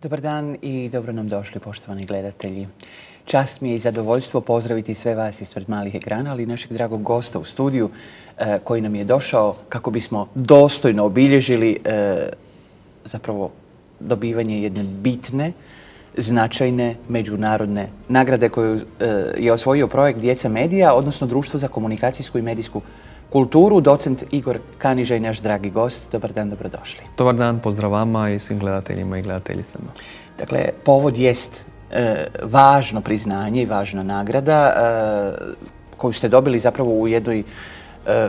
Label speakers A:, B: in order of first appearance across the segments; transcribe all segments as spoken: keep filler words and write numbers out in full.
A: Dobar dan i dobro nam došli, poštovani gledatelji. Čast mi je i zadovoljstvo pozdraviti sve vas ispred malih ekrana, ali i našeg dragog gosta u studiju koji nam je došao kako bismo dostojno obilježili zapravo dobivanje jedne bitne, značajne međunarodne nagrade koju je osvojio projekt Djeca medija, odnosno Društvo za komunikacijsku i medijsku kulturu, docent Igor Kaniža i naš dragi gost. Dobar dan, dobrodošli.
B: Dobar dan, pozdrav vama i svim gledateljima i gledateljicama.
A: Dakle, povod jest e, važno priznanje i važna nagrada e, koju ste dobili zapravo u jednoj e,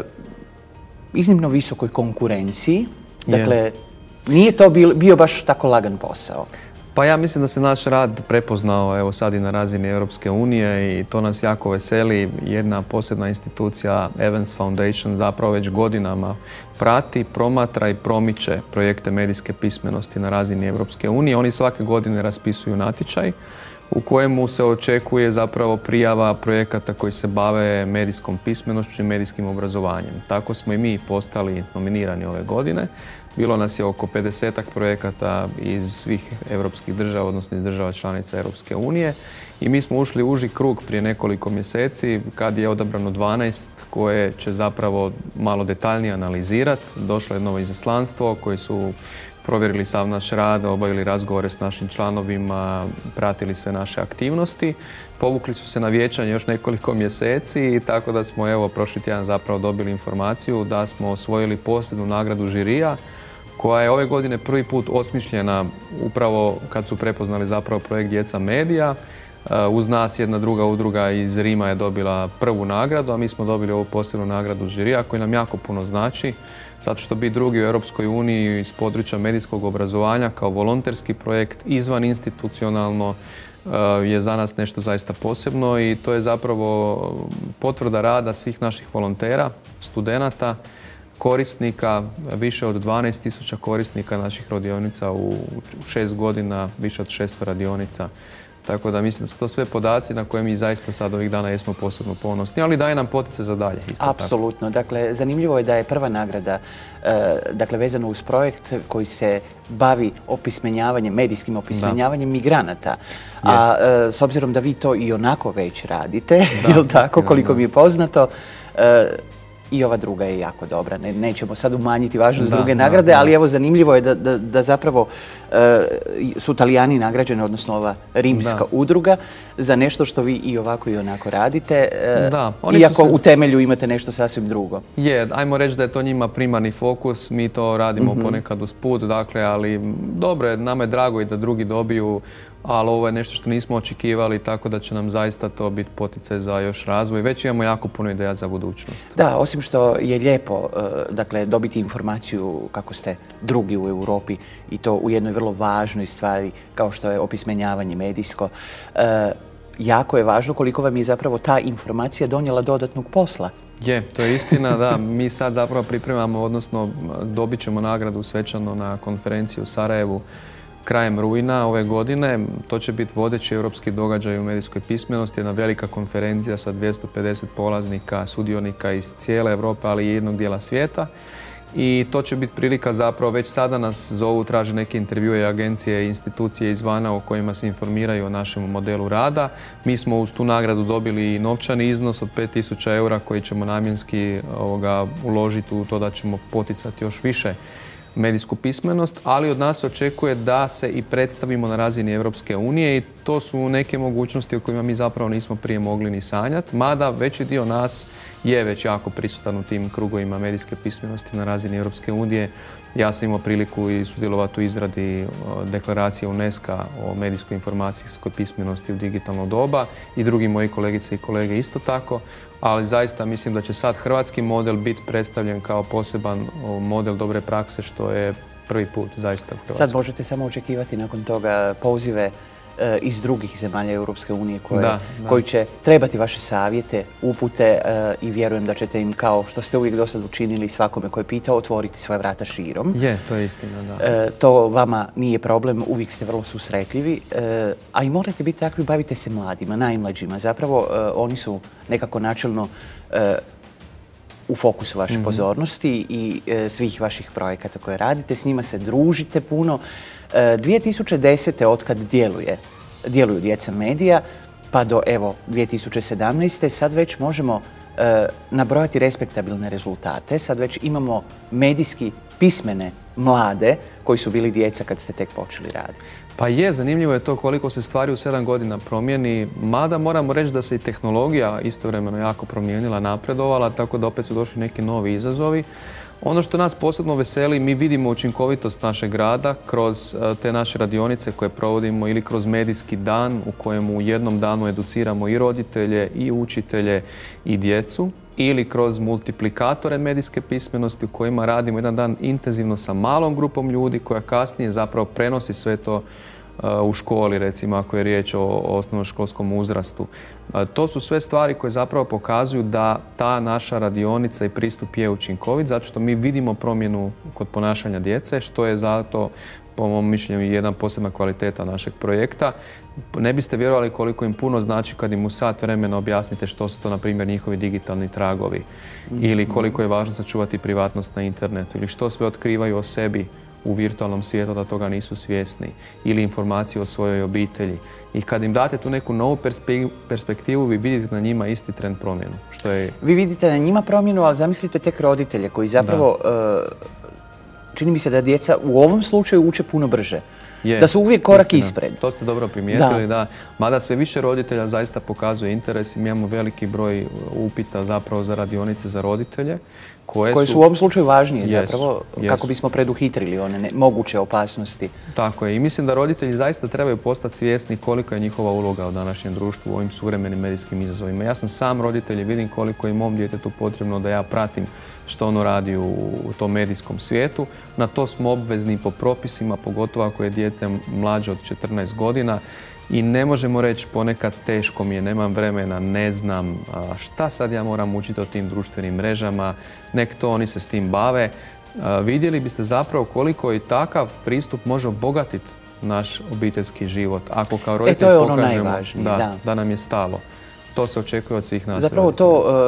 A: iznimno visokoj konkurenciji. Dakle, je. Nije to bil, bio baš tako lagan posao.
B: Pa ja mislim da se naš rad prepoznao evo sad i na razini Europske unije i to nas jako veseli. Jedna posebna institucija Evans Foundation zapravo već godinama prati, promatra i promiče projekte medijske pismenosti na razini Europske unije. Oni svake godine raspisuju natječaj u kojemu se očekuje zapravo prijava projekata koji se bave medijskom pismenošću i medijskim obrazovanjem. Tako smo i mi postali nominirani ove godine. Bilo nas je oko pedesetak projekata iz svih europskih država, odnosno iz država članica Europske unije. I mi smo ušli u uži krug prije nekoliko mjeseci kad je odabrano dvanaest koje će zapravo malo detaljnije analizirati. Došlo je novo izaslanstvo koji su provjerili sav naš rad, obavili razgovore s našim članovima, pratili sve naše aktivnosti. Povukli su se na vijećanje još nekoliko mjeseci, tako da smo evo prošli tjedan zapravo dobili informaciju da smo osvojili posebnu nagradu žirija koja je ove godine prvi put osmišljena upravo kad su prepoznali zapravo projekt Djeca medija. Uz nas jedna druga udruga iz Rima je dobila prvu nagradu, a mi smo dobili ovu posebnu nagradu žirija koji nam jako puno znači. Zato što biti drugi u Europskoj uniji iz područja medijskog obrazovanja kao volonterski projekt izvan institucionalno je za nas nešto zaista posebno i to je zapravo potvrda rada svih naših volontera, studenata, korisnika, više od dvanaest tisuća korisnika naših radionica u šest godina, više od šesto radionica. Tako da mislim da su to sve podaci na koje mi zaista sad ovih dana jesmo posebno ponosni, ali daje nam poticaj za dalje.
A: Apsolutno. Dakle, zanimljivo je da je prva nagrada dakle, vezana uz projekt koji se bavi opismenjavanjem, medijskim opismenjavanjem da. migranata. A je. s obzirom da vi to i onako već radite, da, jel tako, koliko da. mi je poznato, i ova druga je jako dobra. Ne, nećemo sad umanjiti važnost da, druge nagrade, da, da. ali evo zanimljivo je da, da, da zapravo e, su Talijani nagrađeni, odnosno ova rimska da. udruga, za nešto što vi i ovako i onako radite, e, da, iako se... u temelju imate nešto sasvim drugo.
B: Je, ajmo reći da je to njima primarni fokus, mi to radimo mm-hmm. ponekad usput, dakle, ali dobro je, nama je drago i da drugi dobiju, ali ovo je nešto što nismo očekivali, tako da će nam zaista to biti poticaj za još razvoj. Već imamo jako puno ideja za budućnost.
A: Da, osim što je lijepo dakle, dobiti informaciju kako ste drugi u Europi i to u jednoj vrlo važnoj stvari kao što je opismenjavanje medijsko, jako je važno koliko vam je zapravo ta informacija donijela dodatnog posla.
B: Je, to je istina, da. Mi sad zapravo pripremamo, odnosno dobit ćemo nagradu svečano na konferenciji u Sarajevu krajem rujna ove godine. To će biti vodeći europski događaj u medijskoj pismenosti, jedna velika konferencija sa dvjesto pedeset polaznika, sudionika iz cijele Europe, ali i jednog dijela svijeta. I to će biti prilika zapravo, već sada nas zovu, traže neke intervjue i agencije i institucije izvana o kojima se informiraju o našem modelu rada. Mi smo uz tu nagradu dobili novčani iznos od pet tisuća eura koji ćemo namjenski ovoga, uložiti u to da ćemo poticati još više medijsku pismenost, ali od nas se očekuje da se i predstavimo na razini Europske unije i to su neke mogućnosti o kojima mi zapravo nismo prije mogli ni sanjati, mada veći dio nas je već jako prisutan u tim krugovima medijske pismenosti na razini Europske unije. Ja sam imao priliku i sudjelovati u izradi deklaracije UNESCO o medijskoj informacijskoj pismenosti u digitalno doba i drugi moji kolegice i kolege isto tako, ali zaista mislim da će sad hrvatski model biti predstavljen kao poseban model dobre prakse što je prvi put zaista u Hrvatskoj.
A: Sad možete samo očekivati nakon toga pozive iz drugih zemalja Europske unije koje, da, da. koji će trebati vaše savjete, upute i vjerujem da ćete im, kao što ste uvijek do sad učinili svakome koji je pitao, otvoriti svoja vrata širom.
B: Je, to je istina, da.
A: To vama nije problem, uvijek ste vrlo susretljivi, a i morate biti takvi, bavite se mladima, najmlađima. Zapravo oni su nekako načelno u fokusu vaše mm-hmm. pozornosti i e, svih vaših projekata koje radite. S njima se družite puno. E, dvije tisuće desete otkad djeluje, djeluju Djeca medija, pa do evo dvije tisuće sedamnaeste sad već možemo e, nabrojati respektabilne rezultate. Sad već imamo medijski pismene mlade koji su bili djeca kad ste tek počeli raditi.
B: Pa je, zanimljivo je to koliko se stvari u sedam godina promijeni, mada moramo reći da se i tehnologija istovremeno jako promijenila, napredovala, tako da opet su došli neki novi izazovi. Ono što nas posebno veseli, mi vidimo učinkovitost našeg rada kroz te naše radionice koje provodimo ili kroz medijski dan u kojemu u jednom danu educiramo i roditelje, i učitelje, i djecu, ili kroz multiplikatore medijske pismenosti u kojima radimo jedan dan intenzivno sa malom grupom ljudi koja kasnije zapravo prenosi sve to u školi, recimo ako je riječ o osnovnoškolskom uzrastu. To su sve stvari koje zapravo pokazuju da ta naša radionica i pristup je učinkovit, zato što mi vidimo promjenu kod ponašanja djece, što je zato po mom mišljenju jedna posebna kvaliteta našeg projekta. Ne biste vjerovali koliko im puno znači kad im u sat vremena objasnite što su to, na primjer, njihovi digitalni tragovi mm-hmm. ili koliko je važno sačuvati privatnost na internetu ili što sve otkrivaju o sebi u virtualnom svijetu da toga nisu svjesni ili informacije o svojoj obitelji. I kad im date tu neku novu perspektivu, vi vidite na njima isti trend promjenu. Što je...
A: Vi vidite na njima promjenu, ali zamislite tek roditelje koji zapravo... Čini mi se da djeca u ovom slučaju uče puno brže. Je, da su uvijek korak istina. Ispred.
B: To ste dobro primijetili, da. da. Mada sve više roditelja zaista pokazuje interes i mi imamo veliki broj upita zapravo za radionice za roditelje. Koje,
A: koje su, su u ovom slučaju važnije jesu, zapravo jesu. Kako bismo preduhitrili one ne, moguće opasnosti.
B: Tako je i mislim da roditelji zaista trebaju postati svjesni kolika je njihova uloga u današnjem društvu u ovim suvremenim medijskim izazovima. Ja sam sam roditelj i vidim koliko je mom djetetu potrebno da ja pratim što ono radi u, u tom medijskom svijetu. Na to smo obvezni po propisima, pogotovo ako je dijete mlađe od četrnaest godina. I ne možemo reći ponekad teško mi je, nemam vremena, ne znam šta sad ja moram učiti o tim društvenim mrežama, nek to oni se s tim bave. Vidjeli biste zapravo koliko i takav pristup može obogatiti naš obiteljski život. Ako kao roditelj
A: e, to je ono
B: pokažemo
A: najvažnije,
B: da,
A: da.
B: da nam je stalo. To se očekuje od svih nas.
A: Zapravo to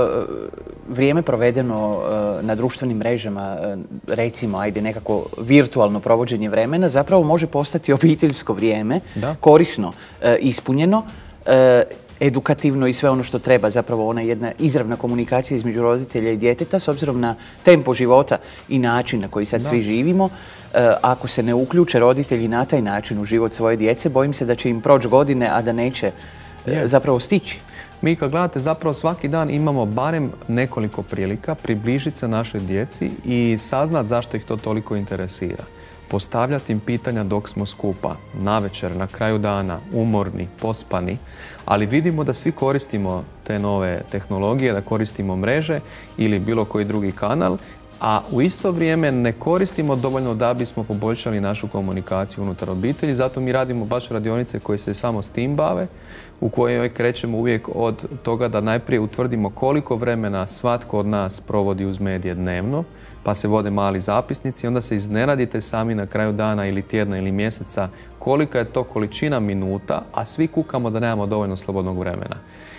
A: uh, vrijeme provedeno uh, na društvenim mrežama, uh, recimo, ajde nekako virtualno provođenje vremena, zapravo može postati obiteljsko vrijeme, da. Korisno, uh, ispunjeno, uh, edukativno i sve ono što treba. Zapravo ona jedna izravna komunikacija između roditelja i djeteta s obzirom na tempo života i način na koji sad da. Svi živimo. Uh, ako se ne uključe roditelji na taj način u život svoje djece, bojim se da će im proći godine, a da neće uh, zapravo stići.
B: Mi kad gledate zapravo svaki dan imamo barem nekoliko prilika približiti se našoj djeci i saznat zašto ih to toliko interesira. Postavljati im pitanja dok smo skupa, navečer, na kraju dana, umorni, pospani, ali vidimo da svi koristimo te nove tehnologije, da koristimo mreže ili bilo koji drugi kanal, a u isto vrijeme ne koristimo dovoljno da bismo poboljšali našu komunikaciju unutar obitelji. Zato mi radimo baš radionice koje se samo s tim bave, u kojoj krećemo uvijek od toga da najprije utvrdimo koliko vremena svatko od nas provodi uz medije dnevno, pa se vode mali zapisnici i onda se iznenadite sami na kraju dana ili tjedna ili mjeseca kolika je to količina minuta, a svi kukamo da nemamo dovoljno slobodnog vremena.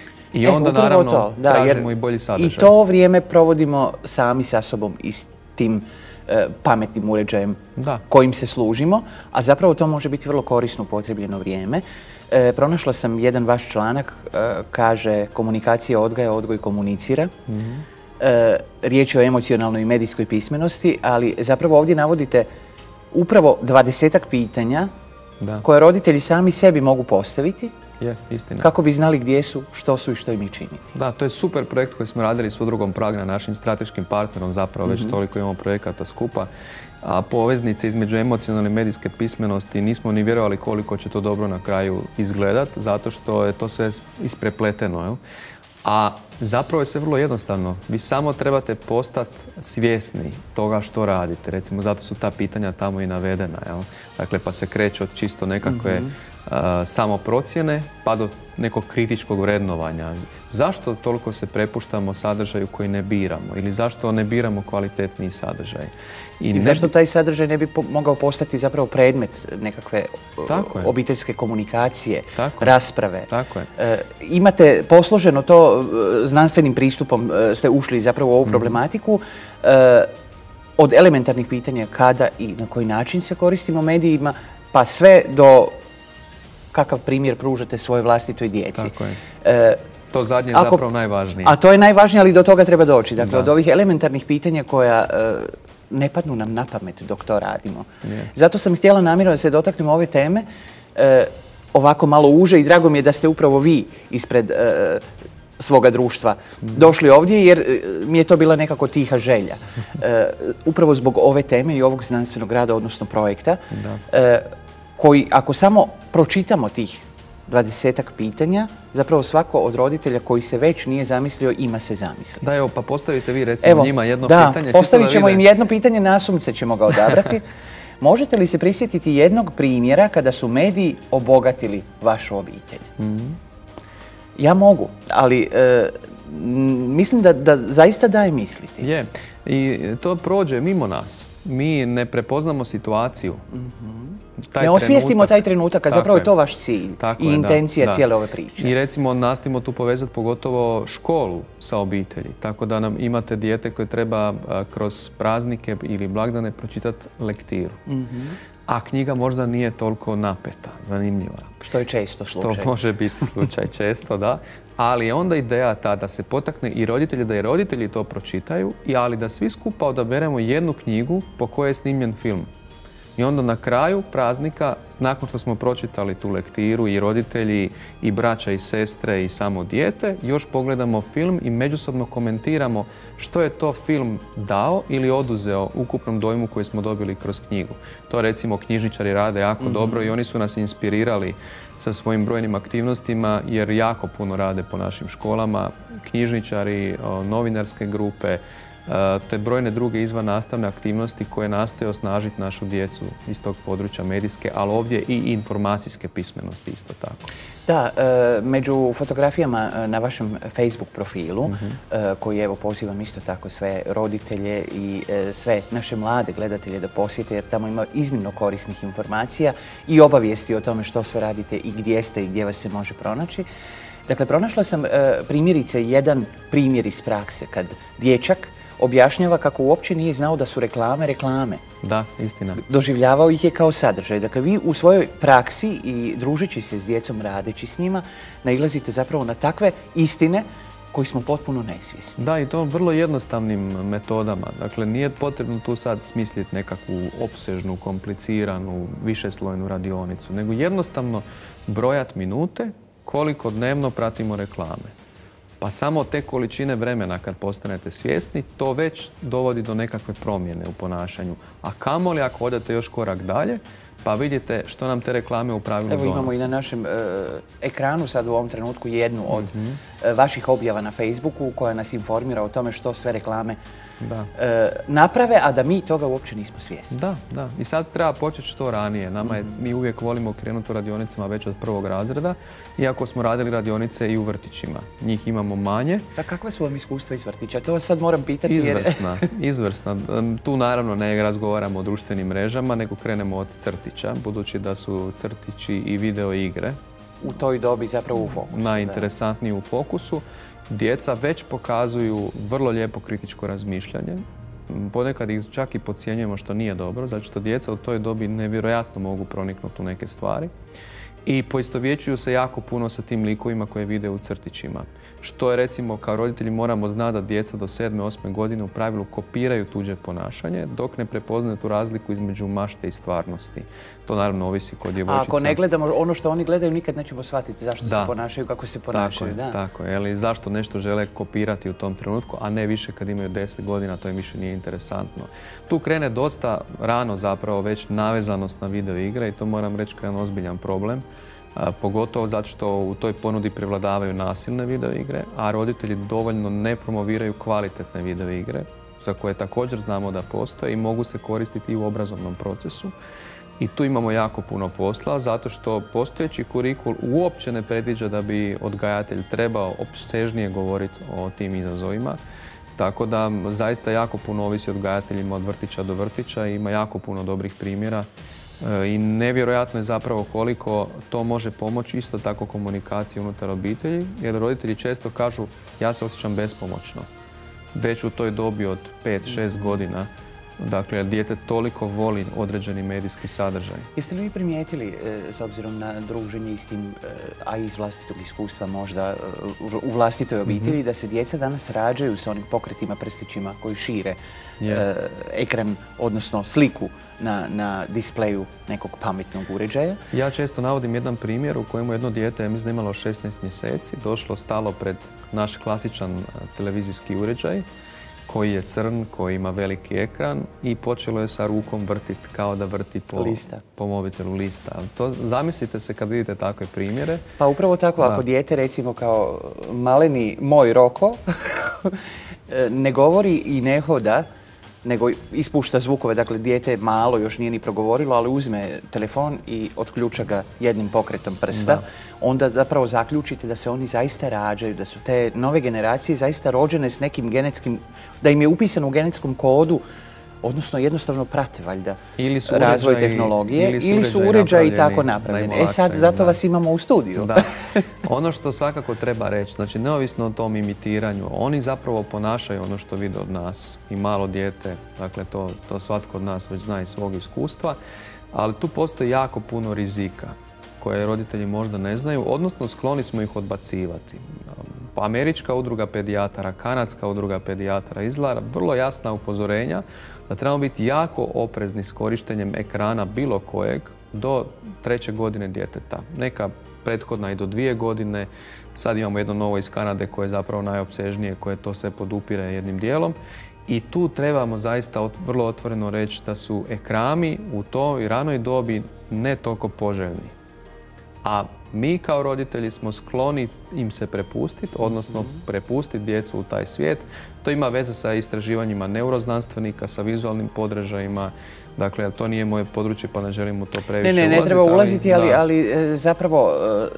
B: I onda, e, naravno, to, da, tražimo i bolji sadržaj.
A: I to vrijeme provodimo sami sa sobom i s tim e, pametnim uređajem da. Kojim se služimo, a zapravo to može biti vrlo korisno upotrijebljeno vrijeme. E, pronašla sam jedan vaš članak, e, kaže komunikacija odgaja, odgoj komunicira. Mm-hmm. e, riječ je o emocionalnoj i medijskoj pismenosti, ali zapravo ovdje navodite upravo dvadesetak pitanja da. Koje roditelji sami sebi mogu postaviti.
B: Je, istina.
A: Kako bi znali gdje su, što su i što im je činiti.
B: Da, to je super projekt koji smo radili s udrugom Prag, na našim strateškim partnerom, zapravo već mm-hmm. toliko imamo projekata skupa. A poveznice između emocionalne i medijske pismenosti nismo ni vjerovali koliko će to dobro na kraju izgledat, zato što je to sve isprepleteno. Jel? A zapravo je sve vrlo jednostavno. Vi samo trebate postati svjesni toga što radite. Recimo, zato su ta pitanja tamo i navedena. Jel? Dakle, pa se kreće od čisto nekakve mm-hmm. samoprocjene pa do nekog kritičkog vrednovanja. Zašto toliko se prepuštamo sadržaju koji ne biramo ili zašto ne biramo kvalitetniji sadržaj?
A: I, I zašto taj sadržaj ne bi po mogao postati zapravo predmet nekakve obiteljske komunikacije, Tako rasprave?
B: Tako je.
A: E, imate posloženo to, znanstvenim pristupom ste ušli zapravo u ovu problematiku, e, od elementarnih pitanja kada i na koji način se koristimo medijima, pa sve do kakav primjer pružate svojoj vlastitoj djeci.
B: Tako je. E, to zadnje je zapravo najvažnije.
A: A to je najvažnije, ali do toga treba doći. Dakle, da. Od ovih elementarnih pitanja koja e, ne padnu nam na pamet dok to radimo. Je. Zato sam htjela namjerno da se dotaknemo ove teme e, ovako malo uže i drago mi je da ste upravo vi ispred e, svoga društva došli ovdje, jer mi je to bila nekako tiha želja. E, upravo zbog ove teme i ovog znanstvenog rada, odnosno projekta, e, koji ako samo pročitamo tih dvadesetak pitanja, zapravo svako od roditelja koji se već nije zamislio ima se zamisliti.
B: Da, evo, pa postavite vi recimo evo, njima jedno
A: da,
B: pitanje.
A: Da, postavit ćemo im jedno pitanje, nasumce ćemo ga odabrati. Možete li se prisjetiti jednog primjera kada su mediji obogatili vašu obitelj? Mm-hmm. Ja mogu, ali e, mislim da, da zaista daje misliti.
B: Je, i to prođe mimo nas. Mi ne prepoznamo situaciju.
A: Mm-hmm. Ne osvijestimo taj trenutak, a zapravo je to vaš cilj i intencija cijele ove priče.
B: I recimo nastavimo tu povezati pogotovo školu sa obitelji. Tako da nam imate dijete koje treba kroz praznike ili blagdane pročitati lektiru. Mm-hmm. A knjiga možda nije toliko napeta, zanimljiva.
A: Što je često slučaj.
B: Što može biti slučaj često, da. Ali je onda ideja ta da se potakne i roditelji, da i roditelji to pročitaju, ali da svi skupa odaberemo jednu knjigu po kojoj je snimljen film. I onda na kraju praznika, nakon što smo pročitali tu lektiru i roditelji, i braća i sestre i samo dijete, još pogledamo film i međusobno komentiramo što je to film dao ili oduzeo ukupnom dojmu koji smo dobili kroz knjigu. To recimo knjižničari rade jako mm-hmm. dobro i oni su nas inspirirali sa svojim brojnim aktivnostima jer jako puno rade po našim školama. Knjižničari, novinarske grupe, te brojne druge izvannastavne aktivnosti koje nastoje osnažiti našu djecu iz tog područja medijske, ali ovdje i informacijske pismenosti isto tako.
A: Da, među fotografijama na vašem Facebook profilu, mm-hmm. koji evo pozivam isto tako sve roditelje i sve naše mlade gledatelje da posjete, jer tamo ima iznimno korisnih informacija i obavijesti o tome što sve radite i gdje ste i gdje vas se može pronaći. Dakle, pronašla sam primjerice jedan primjer iz prakse kad dječak objašnjava kako uopće nije znao da su reklame reklame.
B: Da, istina.
A: Doživljavao ih je kao sadržaj. Dakle, vi u svojoj praksi i družeći se s djecom, radeći s njima, nailazite zapravo na takve istine koji smo potpuno nesvjesni.
B: Da, i to vrlo jednostavnim metodama. Dakle, nije potrebno tu sad smisliti nekakvu opsežnu, kompliciranu, višeslojnu radionicu, nego jednostavno brojati minute koliko dnevno pratimo reklame. Pa samo te količine vremena kad postanete svjesni, to već dovodi do nekakve promjene u ponašanju. A kamoli ako odete još korak dalje, pa vidite što nam te reklame u pravilu donose.
A: Evo imamo i na našem e, ekranu sad u ovom trenutku jednu od mm-hmm. e, vaših objava na Facebooku koja nas informira o tome što sve reklame da. E, naprave, a da mi toga uopće nismo svjesni.
B: Da, da. I sad treba početi što ranije. Nama je, mm-hmm. mi uvijek volimo krenuti u radionicama već od prvog razreda, iako smo radili radionice i u vrtićima. Njih imamo manje.
A: Da, kakve su vam iskustva iz vrtića? To vas sad moram pitati.
B: Izvrsna, jer... izvrsna. Tu naravno ne razgovaramo o društvenim mrežama, nego krenemo od crtića, budući da su crtići i video igre
A: u toj dobi zapravo u fokusu.
B: Najinteresantniji u fokusu. Djeca već pokazuju vrlo lijepo kritičko razmišljanje. Ponekad ih čak i podcjenjujemo što nije dobro, zato što djeca u toj dobi nevjerojatno mogu proniknuti u neke stvari. I poistovjećuju se jako puno sa tim likovima koje vide u crtićima. Što je recimo kao roditelji moramo znati da djeca do sedme, osme godine u pravilu kopiraju tuđe ponašanje dok ne prepoznaju tu razliku između mašte i stvarnosti. To naravno ovisi kod djevojčica.
A: A ako ne gledamo ono što oni gledaju, nikad nećemo shvatiti zašto da. se ponašaju, kako se ponašaju.
B: Tako je, da. tako je. Ali zašto nešto žele kopirati u tom trenutku, a ne više kad imaju deset godina, to im više nije interesantno. Tu krene dosta rano zapravo već navezanost na video igre i to moram reći kao jedan ozbiljan problem. Pogotovo zato što u toj ponudi prevladavaju nasilne video igre, a roditelji dovoljno ne promoviraju kvalitetne video igre, za koje također znamo da postoje i mogu se koristiti i u obrazovnom procesu. I tu imamo jako puno posla, zato što postojeći kurikul uopće ne predviđa da bi odgajatelj trebao opsežnije govoriti o tim izazovima. Tako da zaista jako puno ovisi odgajateljima od vrtića do vrtića i ima jako puno dobrih primjera. I nevjerojatno je zapravo koliko to može pomoći isto tako komunikaciji unutar obitelji, jer roditelji često kažu ja se osjećam bespomoćno. Već u toj dobi od pet šest godina, dakle, dijete toliko voli određeni medijski sadržaj.
A: Jeste li vi primijetili, s obzirom na druženje s tim, a iz vlastitog iskustva možda u vlastitoj obitelji, da se djeca danas rađaju sa onim pokretima prstićima koji šire ekran, odnosno sliku na displeju nekog pametnog uređaja?
B: Ja često navodim jedan primjer u kojemu jedno dijete, ja mislim da je imalo šesnaest mjeseci, došlo, stalo pred naš klasičan televizijski uređaj koji je crn, koji ima veliki ekran i počelo je sa rukom vrtiti kao da vrti po, po mobitelu lista. To, zamislite se kad vidite takve primjere.
A: Pa upravo tako, da. Ako dijete recimo kao maleni moj Roko ne govori i ne hoda, nego ispušta zvukove, dakle dijete je malo, još nije ni progovorilo, ali uzme telefon i otključa ga jednim pokretom prsta, da. Onda zapravo zaključite da se oni zaista rađaju, da su te nove generacije zaista rođene s nekim genetskim, da im je upisano u genetskom kodu, odnosno jednostavno prate valjda razvoj uređaj, tehnologije ili su, ili su uređaji tako napravljeni. E sad, zato da. Vas imamo u studiju.
B: Da. Ono što svakako treba reći, znači neovisno o tom imitiranju, oni zapravo ponašaju ono što vide od nas i malo dijete, dakle to, to svatko od nas već zna iz svog iskustva, ali tu postoji jako puno rizika koje roditelji možda ne znaju, odnosno skloni smo ih odbacivati. Američka udruga pedijatara, kanadska udruga pedijatara izgleda vrlo jasna upozorenja da trebamo biti jako oprezni s korištenjem ekrana bilo kojeg do treće godine djeteta. Neka prethodna i do dvije godine. Sad imamo jedno novo iz Kanade koje je zapravo najopsežnije, koje to sve podupire jednim dijelom. I tu trebamo zaista vrlo otvoreno reći da su ekrani u toj ranoj dobi ne toliko poželjni. A mi kao roditelji smo skloni im se prepustiti, odnosno prepustiti djecu u taj svijet. To ima veze sa istraživanjima neuroznanstvenika, sa vizualnim podražajima. Dakle, to nije moje područje pa ne želim u to previše ulaziti.
A: Ne, ne, ne treba ulaziti, ali, ali zapravo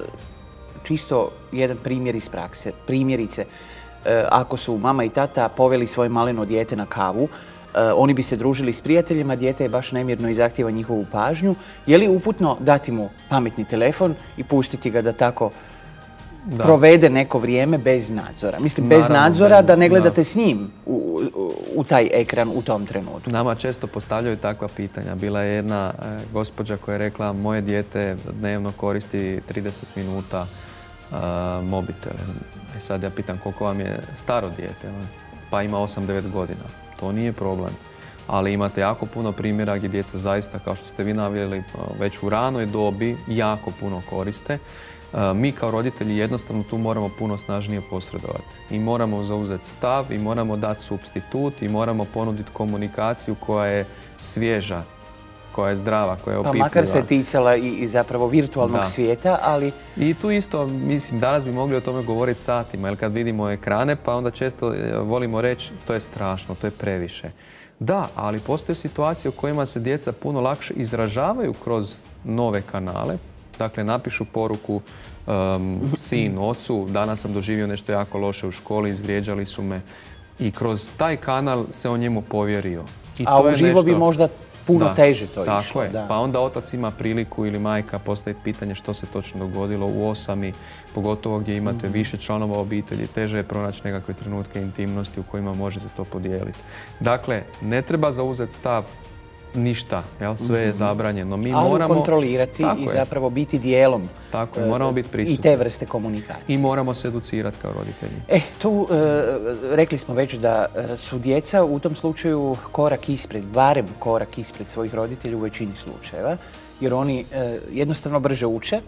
A: čisto jedan primjer iz prakse. Primjerice, ako su mama i tata poveli svoje maleno dijete na kavu, oni bi se družili s prijateljima, dijete je baš nemirno i zahtijeva njihovu pažnju. Je li uputno dati mu pametni telefon i pustiti ga da tako da. provede neko vrijeme bez nadzora? Mislim, bez Naravno, nadzora bez, da ne gledate da. s njim u, u, u taj ekran u tom trenutku.
B: Nama često postavljaju takva pitanja. Bila je jedna e, gospođa koja je rekla moje dijete dnevno koristi trideset minuta e, mobitele. I sad ja pitam koliko vam je staro dijete? Pa ima osam devet godina. To nije problem, ali imate jako puno primjera gdje djeca zaista, kao što ste vi naveli, već u ranoj dobi jako puno koriste. Mi kao roditelji jednostavno tu moramo puno snažnije posredovati. I moramo zauzeti stav, i moramo dati supstitut, i moramo ponuditi komunikaciju koja je svježa, koja je zdrava, koja je opipljiva.
A: Pa makar se ticala i, i zapravo virtualnog da. svijeta, ali...
B: I tu isto, mislim, danas bi mogli o tome govoriti satima, jer kad vidimo ekrane, pa onda često volimo reći to je strašno, to je previše. Da, ali postoje situacije u kojima se djeca puno lakše izražavaju kroz nove kanale. Dakle, napišu poruku um, sin, ocu, danas sam doživio nešto jako loše u školi, izvrijeđali su me. I kroz taj kanal se on njemu povjerio. I
A: A uživo nešto... bi možda puno
B: da,
A: teže to
B: tako
A: išlo.
B: Je.
A: Da.
B: Pa onda otac ima priliku ili majka postaviti pitanje što se točno dogodilo u osami, pogotovo gdje imate mm-hmm. više članova obitelji, teže je pronaći nekakve trenutke intimnosti u kojima možete to podijeliti. Dakle, ne treba zauzeti stav ništa, jel? Sve je zabranjeno. Mi
A: Ali
B: moramo
A: kontrolirati i je. zapravo biti dijelom
B: Tako je, moramo biti prisutni.
A: i te vrste komunikacije.
B: I moramo se educirati kao roditelji.
A: E, tu e, rekli smo već da su djeca u tom slučaju korak ispred, barem korak ispred svojih roditelja u većini slučajeva, jer oni e, jednostavno brže uče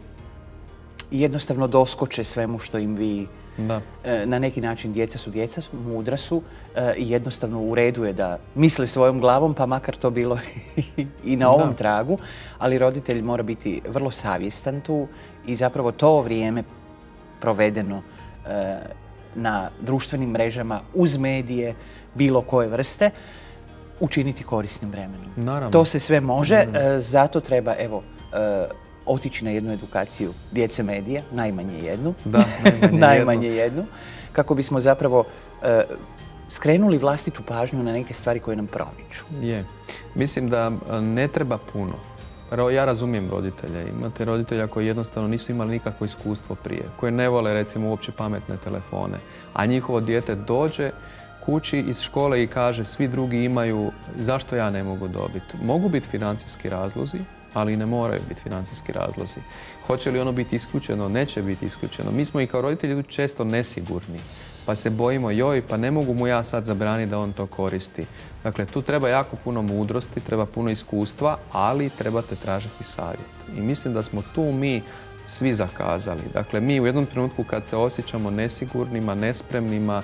A: i jednostavno doskoče svemu što im vi Da. Na neki način djeca su djeca, mudra su i jednostavno u redu je da misle svojom glavom, pa makar to bilo i na ovom da. tragu, ali roditelj mora biti vrlo savjestan tu i zapravo to vrijeme provedeno na društvenim mrežama uz medije bilo koje vrste učiniti korisnim vremenom.
B: Naravno.
A: To se sve može, zato treba, evo, otići na jednu edukaciju djece medija, najmanje jednu,
B: da, najmanje,
A: najmanje jednu. jednu, kako bismo zapravo e, skrenuli vlastitu pažnju na neke stvari koje nam promiču.
B: Je. Mislim da ne treba puno. Ja razumijem roditelje. Imate roditelja koji jednostavno nisu imali nikakvo iskustvo prije, koji ne vole recimo uopće pametne telefone, a njihovo dijete dođe kući iz škole i kaže svi drugi imaju, zašto ja ne mogu dobiti? Mogu biti financijski razlozi, ali ne moraju biti financijski razlozi. Hoće li ono biti isključeno? Neće biti isključeno. Mi smo i kao roditelji često nesigurni, pa se bojimo, joj, pa ne mogu mu ja sad zabraniti da on to koristi. Dakle, tu treba jako puno mudrosti, treba puno iskustva, ali trebate tražiti savjet. I mislim da smo tu mi svi zakazali. Dakle, mi u jednom trenutku kad se osjećamo nesigurnima, nespremnima,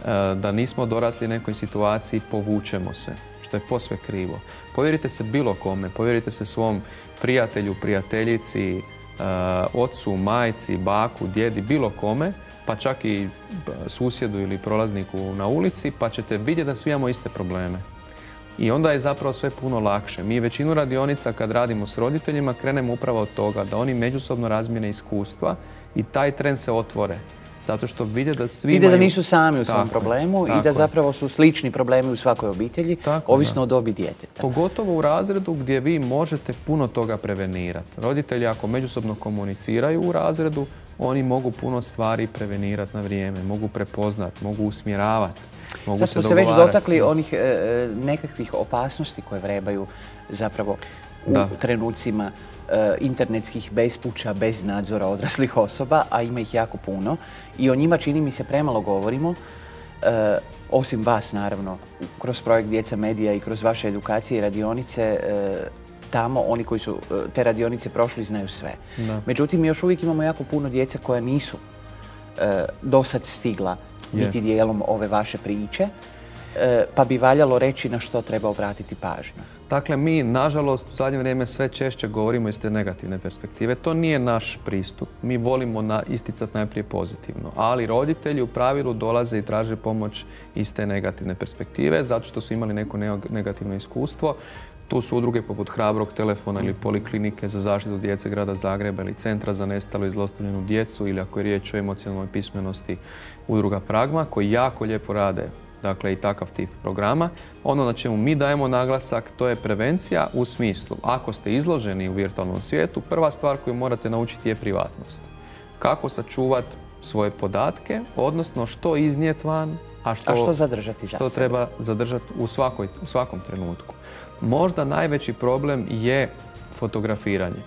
B: da nismo dorasli nekoj situaciji, povučemo se, što je posve krivo. Povjerite se bilo kome, povjerite se svom prijatelju, prijateljici, ocu, majci, baku, djedi, bilo kome, pa čak i susjedu ili prolazniku na ulici, pa ćete vidjeti da svi imamo iste probleme. I onda je zapravo sve puno lakše. Mi većinu radionica kad radimo s roditeljima krenemo upravo od toga da oni međusobno razmijene iskustva i taj trend se otvore. Zato što vide da svi
A: vide
B: imaju...
A: da nisu sami u svom problemu i da zapravo su slični problemi u svakoj obitelji, tako, ovisno o dobi djeteta.
B: Pogotovo u razredu gdje vi možete puno toga prevenirati. Roditelji ako međusobno komuniciraju u razredu, oni mogu puno stvari prevenirati na vrijeme, mogu prepoznati, mogu usmjeravati.
A: Sad smo se već dotakli onih e, nekakvih opasnosti koje vrebaju zapravo u da. trenucima e, internetskih bespuća, bez nadzora odraslih osoba, a ima ih jako puno. I o njima, čini mi se, premalo govorimo. E, osim vas, naravno, kroz projekt Djeca medija i kroz vaše edukacije i radionice, e, tamo oni koji su te radionice prošli znaju sve. Da. Međutim, još uvijek imamo jako puno djece koja nisu e, dosad stigla biti dijelom ove vaše priče, pa bi valjalo reći na što treba obratiti pažnju.
B: Dakle, mi, nažalost, u zadnje vrijeme sve češće govorimo iz te negativne perspektive. To nije naš pristup. Mi volimo na, isticati najprije pozitivno. Ali roditelji u pravilu dolaze i traže pomoć iz te negativne perspektive, zato što su imali neko negativno iskustvo. Tu su udruge poput Hrabrog telefona ili Poliklinike za zaštitu djece grada Zagreba ili Centra za nestalu i zlostavljanu djecu ili ako je riječ o emocionalnoj pismenosti udruga Pragma koji jako lijepo rade, dakle, i takav tip programa. Ono na čemu mi dajemo naglasak to je prevencija u smislu ako ste izloženi u virtualnom svijetu, prva stvar koju morate naučiti je privatnost. Kako sačuvati svoje podatke, odnosno što iznijeti van, a što,
A: a što zadržati za
B: što
A: sebe.
B: treba zadržati u, svakoj, u svakom trenutku. Možda najveći problem je fotografiranje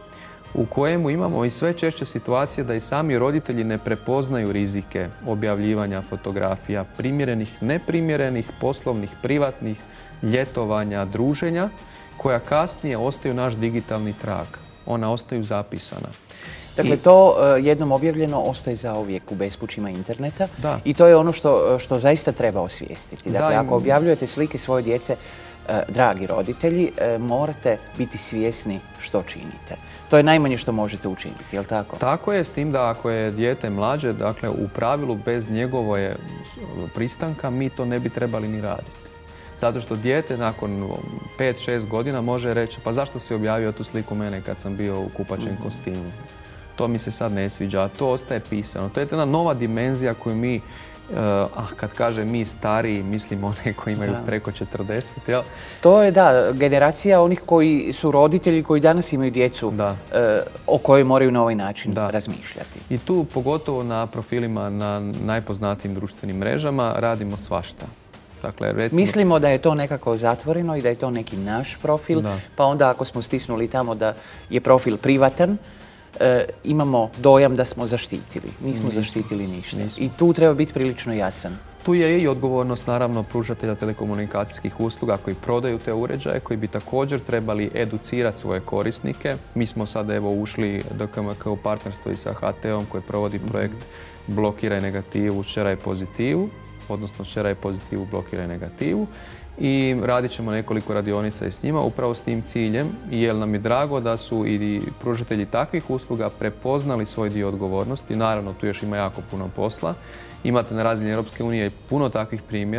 B: u kojemu imamo i sve češće situacije da i sami roditelji ne prepoznaju rizike objavljivanja fotografija, primjerenih, neprimjerenih, poslovnih, privatnih, ljetovanja, druženja, koja kasnije ostaju naš digitalni trag. Ona ostaju zapisana.
A: Dakle, to jednom objavljeno ostaje zauvijek u bespućima interneta.
B: Da.
A: I to je ono što, što zaista treba osvijestiti. Dakle, da, ako objavljujete slike svoje djece, dragi roditelji, morate biti svjesni što činite. To je najmanje što možete učiniti, je li tako?
B: Tako je, s tim da ako je dijete mlađe, dakle, u pravilu bez njegove pristanka mi to ne bi trebali ni raditi. Zato što dijete nakon pet šest godina može reći pa zašto si objavio tu sliku mene kad sam bio u kupaćem mm-hmm. kostimu. To mi se sad ne sviđa, a to ostaje pisano. To je jedna nova dimenzija koju mi, a kad kaže mi stariji, mislim one koji imaju da. preko četrdeset, jel?
A: To je, da, generacija onih koji su roditelji, koji danas imaju djecu, da. E, o kojoj moraju na ovaj način da. razmišljati.
B: I tu, pogotovo na profilima na najpoznatijim društvenim mrežama, radimo svašta. Dakle, recimo...
A: Mislimo da je to nekako zatvoreno i da je to neki naš profil, da. pa onda ako smo stisnuli tamo da je profil privatan, E, imamo dojam da smo zaštitili. Nismo Nismo. zaštitili ništa. Nismo. I tu treba biti prilično jasan.
B: Tu je i odgovornost, naravno, pružatelja telekomunikacijskih usluga koji prodaju te uređaje, koji bi također trebali educirati svoje korisnike. Mi smo sad evo ušli D K M K u partnerstvo i sa H T-om koji provodi projekt mm-hmm. Blokiraj negativu, šeraj pozitivu, odnosno šeraj pozitivu, blokiraj negativu. I radit ćemo nekoliko radionica i s njima upravo s tim ciljem, jer nam je drago da su i pružatelji takvih usluga prepoznali svoj dio odgovornosti. Naravno, tu još ima jako puno posla. Imate na razini Europske unije puno takvih primjera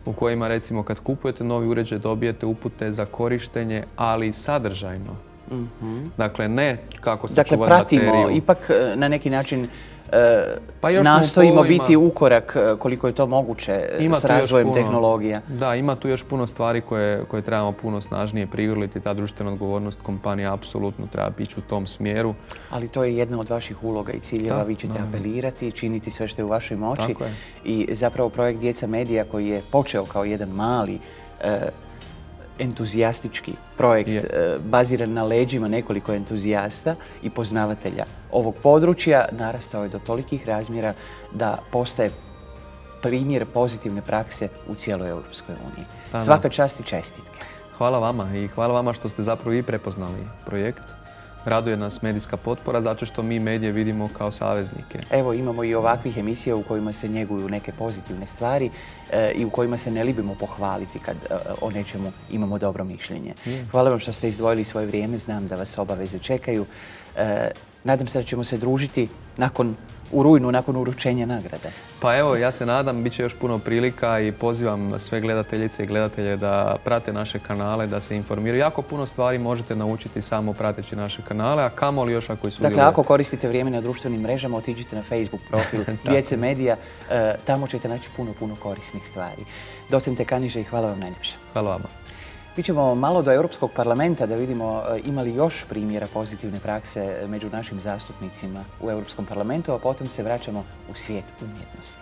B: u kojima recimo kad kupujete novi uređaj dobijete upute za korištenje, ali sadržajno. Mm-hmm. Dakle, ne kako se
A: dakle,
B: čuva
A: pratimo,
B: bateriju.
A: Ipak na neki način pa nastojimo povima, biti ukorak koliko je to moguće s razvojem tehnologija.
B: Da, ima tu još puno stvari koje, koje trebamo puno snažnije prigrliti. Ta društvena odgovornost kompanija apsolutno treba ići u tom smjeru.
A: Ali to je jedna od vaših uloga i ciljeva. Da, Vi ćete da. apelirati, činiti sve što je u vašoj moći. I zapravo projekt Djeca Medija koji je počeo kao jedan mali e, entuzijastički projekt yeah. baziran na leđima nekoliko entuzijasta i poznavatelja ovog područja, narastao je do tolikih razmjera da postaje primjer pozitivne prakse u cijeloj Europskoj uniji. Svaka čast i čestitke.
B: Hvala vama i hvala vama što ste zapravo i prepoznali projekt. Raduje nas medijska potpora zato što mi medije vidimo kao saveznike.
A: Evo, imamo i ovakvih emisija u kojima se njeguju neke pozitivne stvari e, i u kojima se ne libimo pohvaliti kad e, o nečemu imamo dobro mišljenje. Mm. Hvala vam što ste izdvojili svoje vrijeme, znam da vas obaveze čekaju. E, nadam se da ćemo se družiti nakon u rujnu, nakon uručenja nagrade.
B: Pa evo, ja se nadam, bit će još puno prilika i pozivam sve gledateljice i gledatelje da prate naše kanale, da se informiraju. Jako puno stvari možete naučiti samo prateći naše kanale, a kamoli još ako i sudjelujete.
A: Dakle, ako koristite vrijeme na društvenim mrežama, otiđite na Facebook profil Djece Medija, e, tamo ćete naći puno, puno korisnih stvari. Docente Kaniže, i hvala vam najljepše.
B: Hvala vama.
A: Mi ćemo malo do Europskog parlamenta da vidimo ima li još primjera pozitivne prakse među našim zastupnicima u Europskom parlamentu, a potom se vraćamo u svijet umjetnosti.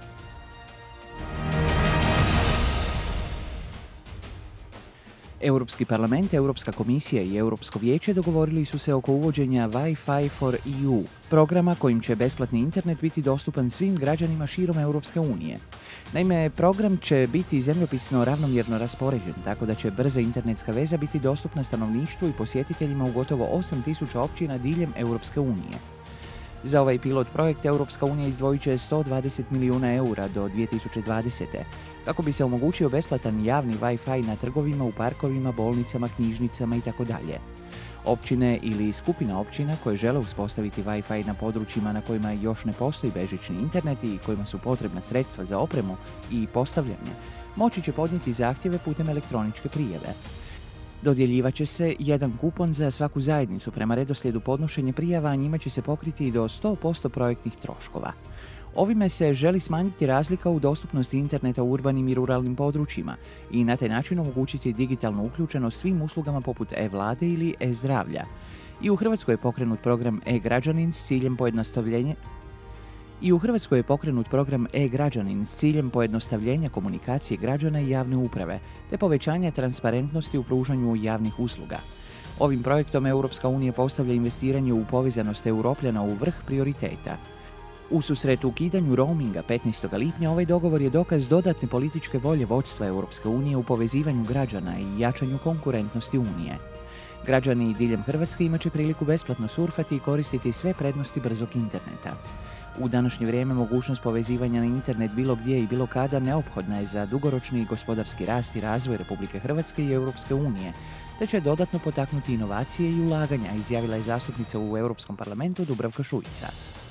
A: Europski parlament, Europska komisija i Europsko vijeće dogovorili su se oko uvođenja Wi-Fi for E U, programa kojim će besplatni internet biti dostupan svim građanima širom Europske unije. Naime, program će biti zemljopisno ravnomjerno raspoređen, tako da će brza internetska veza biti dostupna stanovništvu i posjetiteljima u gotovo osam tisuća općina diljem Europske unije. Za ovaj pilot projekt Europska unija izdvojit će sto dvadeset milijuna eura do dvije tisuće dvadesete. kako bi se omogućio besplatan javni Wi-Fi na trgovima, u parkovima, bolnicama, knjižnicama itd. Općine ili skupina općina koje žele uspostaviti Wi-Fi na područjima na kojima još ne postoji bežični internet i kojima su potrebna sredstva za opremu i postavljanje, moći će podnijeti zahtjeve putem elektroničke prijave. Dodjeljivat će se jedan kupon za svaku zajednicu prema redoslijedu podnošenja prijava, a njime će se pokriti do sto posto projektnih troškova. Ovime se želi smanjiti razlika u dostupnosti interneta u urbanim i ruralnim područjima i na taj način omogućiti digitalnu uključenost svim uslugama poput e-vlade ili e-zdravlja. I u Hrvatskoj je pokrenut program e-građanin s ciljem pojednostavljenja I u Hrvatskoj je pokrenut program e-građanin s ciljem pojednostavljenja komunikacije građana i javne uprave, te povećanja transparentnosti u pružanju javnih usluga. Ovim projektom Europska unija postavlja investiranje u povezanost Europljana u vrh prioriteta. U susretu ukidanju roaminga petnaestog lipnja ovaj dogovor je dokaz dodatne političke volje vodstva Europske unije u povezivanju građana i jačanju konkurentnosti Unije. Građani diljem Hrvatske imat će priliku besplatno surfati i koristiti sve prednosti brzog interneta. U današnje vrijeme mogućnost povezivanja na internet bilo gdje i bilo kada neophodna je za dugoročni gospodarski rast i razvoj Republike Hrvatske i Europske unije, te će dodatno potaknuti inovacije i ulaganja, izjavila je zastupnica u Europskom parlamentu Dubravka Šuica.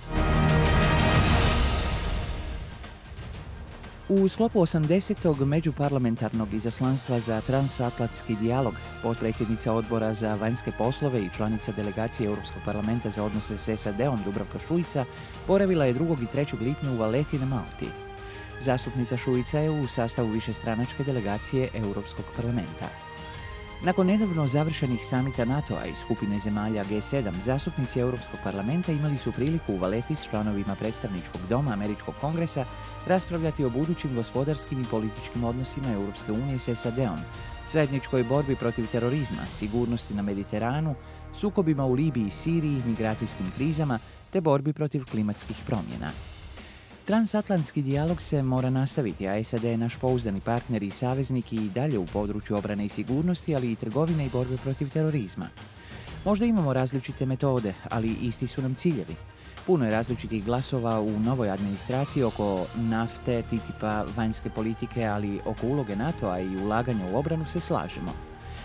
A: U sklopu osamdesetog međuparlamentarnog izaslanstva za transatlantski dijalog, potpredsjednica Odbora za vanjske poslove i članica delegacije Europskog parlamenta za odnose s S A D-om Dubravka Šuica boravila je drugog i trećeg lipnja u Valletti na Malti. Zastupnica Šuica je u sastavu višestranačke delegacije Europskog parlamenta. Nakon nedavno završenih samita NATO-a i skupine zemalja G sedam, zastupnici Europskog parlamenta imali su priliku u Valletti s članovima predstavničkog doma Američkog kongresa raspravljati o budućim gospodarskim i političkim odnosima Europske unije s S A D-om, zajedničkoj borbi protiv terorizma, sigurnosti na Mediteranu, sukobima u Libiji i Siriji, migracijskim krizama te borbi protiv klimatskih promjena. Transatlantski dijalog se mora nastaviti, a S A D je naš pouzdani partner i saveznik i dalje u području obrane i sigurnosti, ali i trgovine i borbe protiv terorizma. Možda imamo različite metode, ali isti su nam ciljevi. Puno je različitih glasova u novoj administraciji oko nafte, T T I P-a, vanjske politike, ali oko uloge NATO-a i ulaganja u obranu se slažemo.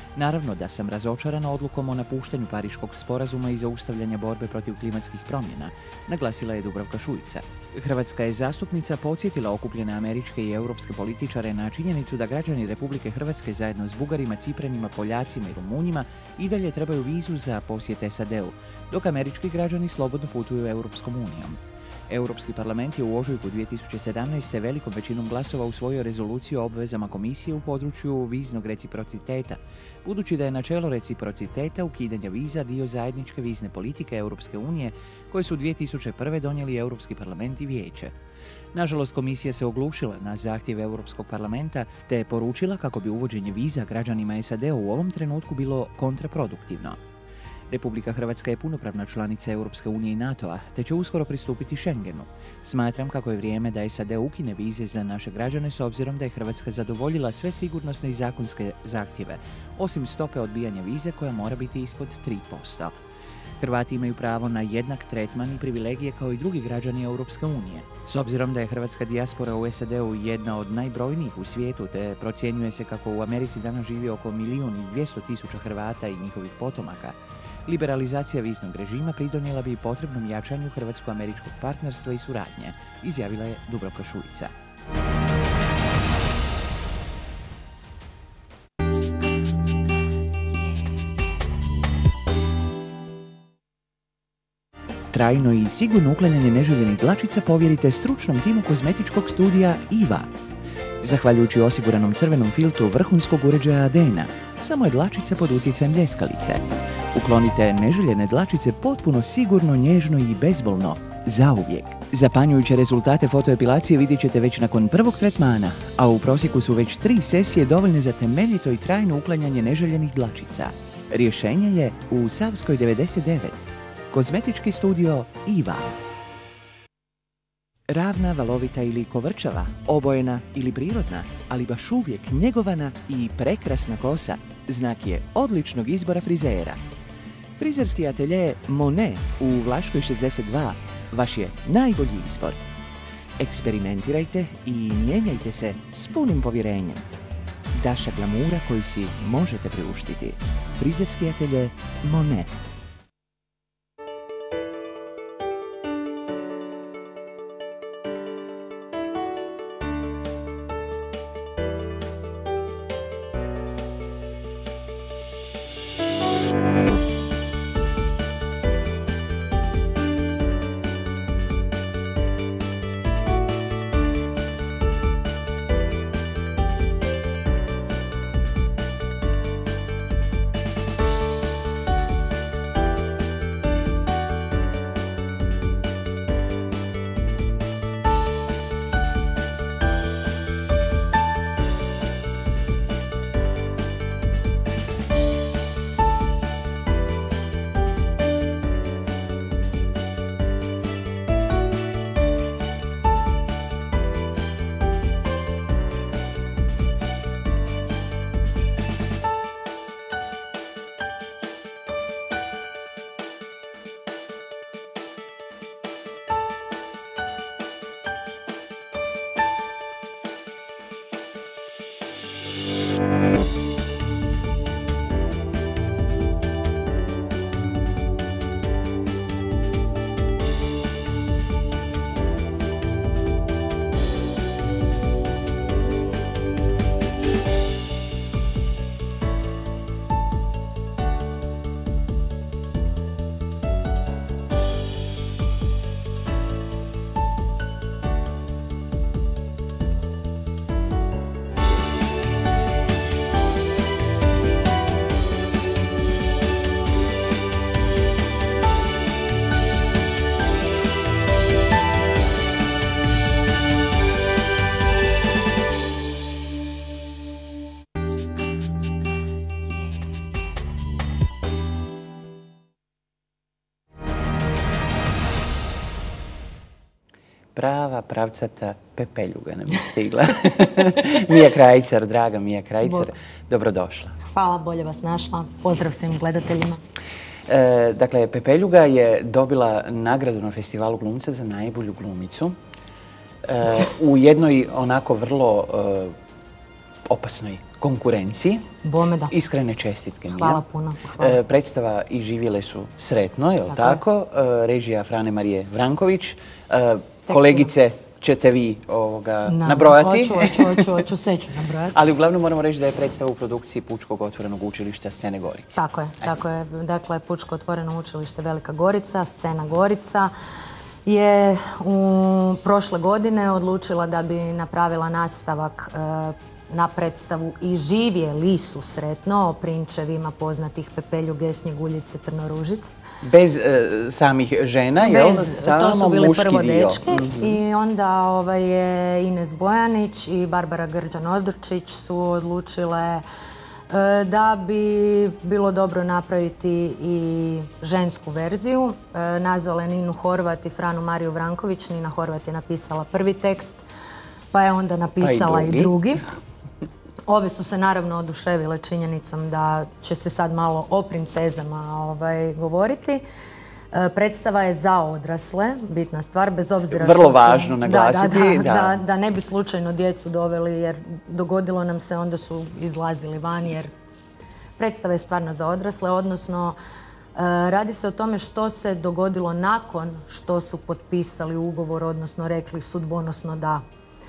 A: Naravno da sam razočarana odlukom o napuštanju Pariškog sporazuma i zaustavljanja borbe protiv klimatskih promjena, naglasila je Dubravka Šuica. Hrvatska je zastupnica podsjetila okupljene američke i europske političare na činjenicu da građani Republike Hrvatske zajedno s Bugarima, Cipranima, Poljacima i Rumunjima i dalje trebaju vizu za posjet S A D-u, dok američki građani slobodno putuju Europskom unijom. Europski parlament je u ožujku dvije tisuće sedamnaeste. velikom većinom glasova usvojio rezoluciju o obvezama komisije u području viznog reciprociteta, budući da je načelo reciprociteta ukidanja viza dio zajedničke vizne politike Europske unije koje su dvije tisuće prve. donijeli Europski parlament i vijeće. Nažalost, komisija se oglušila na zahtjev Europskog parlamenta te je poručila kako bi uvođenje viza građanima S A D-a u ovom trenutku bilo kontraproduktivno. Republika Hrvatska je punopravna članica Europske unije i NATO-a, te će uskoro pristupiti Schengenu. Smatram kako je vrijeme da S A D ukine vize za naše građane s obzirom da je Hrvatska zadovoljila sve sigurnosne i zakonske zahtjeve, osim stope odbijanja vize koja mora biti ispod tri posto. Hrvati imaju pravo na jednak tretman i privilegije kao i drugi građani Europske unije. S obzirom da je hrvatska dijaspora u S A D-u jedna od najbrojnijih u svijetu, te procjenjuje se kako u Americi danas živi oko milijun i dvjesto tisuća Hrvata i njihovih potomaka, liberalizacija viznog režima pridonijela bi potrebnom jačanju hrvatsko-američkog partnerstva i suradnje, izjavila je Dubravka Šuica. Trajno i sigurno uklanjanje neželjenih dlačica povjerite stručnom timu kozmetičkog studija I V A. Zahvaljujući osiguranom crvenom filtru vrhunskog uređaja Adena, samo je dlačica pod utjecajem ljeskalice. Uklonite neželjene dlačice potpuno sigurno, nježno i bezbolno, zauvijek. Zapanjujuće rezultate fotoepilacije vidjet ćete već nakon prvog tretmana, a u prosjeku su već tri sesije dovoljne za temeljito i trajno uklanjanje neželjenih dlačica. Rješenje je u Savskoj devedeset devet. Kozmetički studio I V A. Ravna, valovita ili kovrčava, obojena ili prirodna, ali baš uvijek njegovana i prekrasna kosa znak je odličnog izbora frizera. Frizerski atelje Monet u Vlaškoj šezdeset dva vaš je najbolji izbor. Eksperimentirajte i mijenjajte se s punim povjerenjem. Daša glamura koju si možete priuštiti. Frizerski atelje Monet. Prava, pravcata pepeljuga nam je stigla. Mija Krajcar, draga Mija Krajcar, dobrodošla.
C: Hvala, bolje vas našla. Pozdrav svim gledateljima.
A: E, dakle, Pepeljuga je dobila nagradu na festivalu glumca za najbolju glumicu e, u jednoj onako vrlo e, opasnoj konkurenciji.
C: Bome da.
A: Iskrene čestitke. Mija.
C: Hvala puno. Hvala.
A: E, predstava I živjele su sretno, je li tako? E, režija Frane Marije Vranković. E, kolegice ćete vi ovoga
C: Na,
A: nabrojati.
C: Hoću, hoću, hoću, hoću, sve ću nabrojati.
A: Ali uglavnom moramo reći da je predstava u produkciji Pučkog otvorenog učilišta Scene Gorica.
C: Tako je, tako je. Dakle, Pučko otvoreno učilište Velika Gorica, Scena Gorica je u prošle godine odlučila da bi napravila nastavak e, na predstavu I živjeli su sretno o prinčevima poznatih Pepeljuge, Snjeguljice, Trnoružice.
A: Bez e, samih žena, jel? Samo
C: to su bili
A: muški
C: prvo
A: dio.
C: dečki
A: Mm-hmm.
C: i onda ovaj, je Ines Bojanić i Barbara Grđan-Odrčić su odlučile e, da bi bilo dobro napraviti I žensku verziju. E, nazvale Ninu Horvat I Franu Mariju Vranković. Nina Horvat je napisala prvi tekst, pa je onda napisala
A: Pa i drugi.
C: I drugi. Ove su se naravno oduševile činjenicom da će se sad malo o princezama ovaj, govoriti. E, predstava je za odrasle, bitna stvar, bez obzira što
A: Vrlo
C: su-
A: važno naglasiti,
C: Da, da, da,
A: da.
C: da, da ne bi slučajno djecu doveli, jer dogodilo nam se, onda su izlazili van, jer predstava je stvarno za odrasle, odnosno e, radi se o tome što se dogodilo nakon što su potpisali ugovor, odnosno rekli sudbonosno da.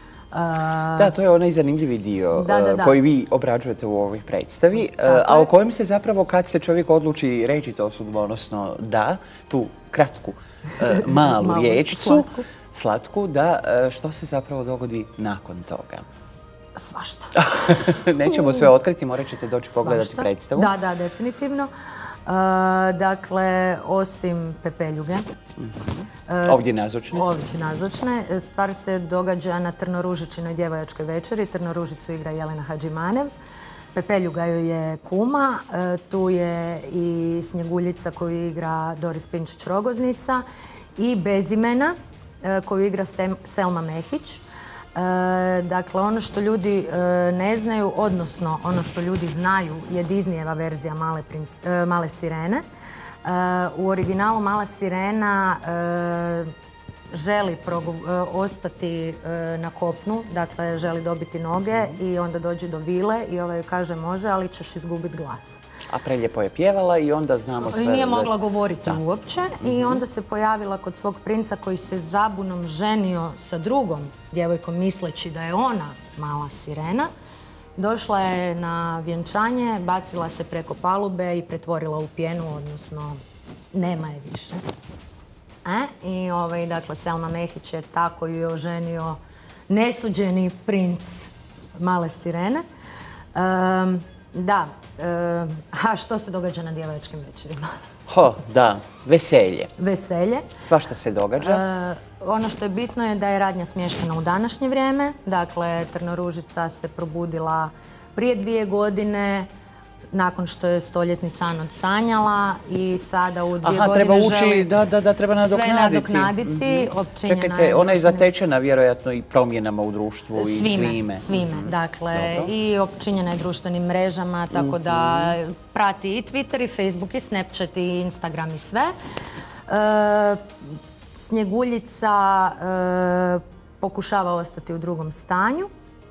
A: Da, to je onaj zanimljivi dio
C: Da, da, da.
A: koji vi obrađujete u ovoj predstavi, a o kojem se zapravo kad se čovjek odluči reći to sudbonosno da, tu kratku malu
C: Malu,
A: riječicu,
C: slatku.
A: slatku, da, što se zapravo dogodi nakon toga.
C: Svašta.
A: Nećemo sve otkriti, morat ćete doći pogledati
C: Svašta.
A: predstavu.
C: Da, da, definitivno. E, dakle, osim Pepeljuge,
A: Ovdje nazočne.
C: ovdje nazočne, stvar se događa na Trnoružičinoj djevojačkoj večeri. Trnoružicu igra Jelena Hadžimanev. Pepeljuga joj je kuma, e, tu je I Snjeguljica koju igra Doris Pinčić-Rogoznica I Bezimena e, koju igra Sem- Selma Mehić. E, dakle, ono što ljudi e, ne znaju, odnosno ono što ljudi znaju je Disneyeva verzija Male, princ, e, Male sirene. E, u originalu Mala sirena e, želi progo- e, ostati e, na kopnu, dakle želi dobiti noge I onda dođe do vile I ovaj joj kaže može, ali ćeš izgubiti glas.
A: A prelijepo je pjevala I onda znamo sve.
C: I nije
A: za-
C: mogla govoriti
A: Da.
C: uopće I onda se pojavila kod svog princa koji se zabunom ženio sa drugom djevojkom misleći da je ona Mala sirena. Došla je na vjenčanje, bacila se preko palube I pretvorila u pjenu, odnosno nema je više. E? I ovaj, dakle, Selma Mehić je tako ju je oženio nesuđeni princ Male sirene. Ehm, da, ehm, a što se događa na djevojačkim večerima?
A: Ho, da, veselje.
C: Veselje.
A: Svašta se događa.
C: E, ono što je bitno je da je radnja smještena u današnje vrijeme. Dakle, Trnoružica se probudila prije dvije godine, nakon što je stoljetni san odsanjala I sada u dvije
A: Aha,
C: godine
A: treba ući,
C: želi
A: da, da, da, treba nadoknaditi.
C: sve nadoknaditi. Opčinjena
A: Čekajte,
C: je
A: ona je
C: društvenim-
A: zatečena vjerojatno I promjenama u društvu I
C: Svime,
A: svime.
C: svime. Dakle,
A: Dobro.
C: I opčinjena je društvenim mrežama, tako da prati I Twitter, I Facebook, I Snapchat, I Instagram, I sve. E, Snjeguljica e, pokušava ostati u drugom stanju,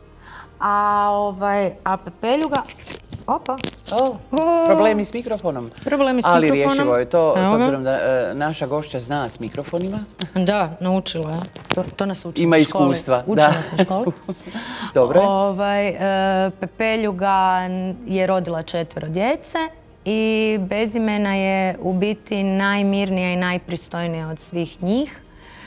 C: a, ovaj, a Pepeljuga... Opa!
A: O, problemi s mikrofonom.
C: Problemi s
A: Ali
C: mikrofonom.
A: rješivo je to,
C: Evo
A: s
C: ga.
A: obzirom da e, naša gošća zna s mikrofonima.
C: Da, naučila je. To, to nas uči
A: Ima
C: u školi.
A: iskustva,
C: Uči
A: da.
C: nas u školi.
A: Dobro je.
C: Ovaj, e, Pepeljuga je rodila četvero djece I Bezimena je u biti najmirnija I najpristojnija od svih njih.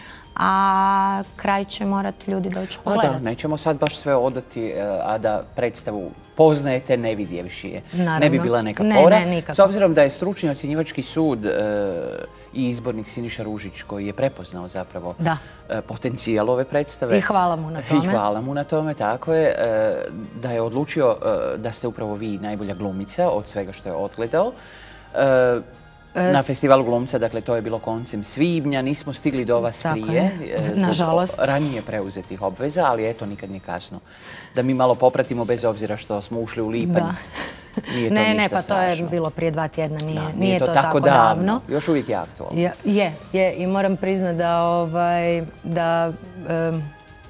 C: A kraj će morati ljudi doći
A: A da,
C: pogledati.
A: nećemo sad baš sve odati, e, a da predstavu poznajete ne vidjevši je.
C: Naravno.
A: Ne bi bila neka
C: Ne,
A: fora.
C: ne, nikako.
A: S obzirom da je stručni ocjenjivački sud e, I izbornik Siniša Ružić koji je prepoznao zapravo
C: Da.
A: e, potencijal ove predstave.
C: I hvala mu na
A: I
C: tome.
A: hvala mu na tome, tako je. e, Da je odlučio e, da ste upravo vi najbolja glumica od svega što je otgledao. E, Na festivalu glumca, dakle to je bilo koncem svibnja, nismo stigli do vas
C: Tako
A: prije.
C: je.
A: e, zbog
C: Nažalost.
A: ranije preuzetih obveza, ali eto, nikad nije kasno. Da mi malo popratimo bez obzira što smo ušli u lipanj.
C: Da.
A: Nije to
C: Ne,
A: ništa
C: ne, pa to je
A: strašno.
C: bilo prije dva tjedna, nije,
A: Da,
C: nije to tako davno.
A: Još uvijek je aktualno.
C: Je, je, je, i moram priznati da, ovaj, da em,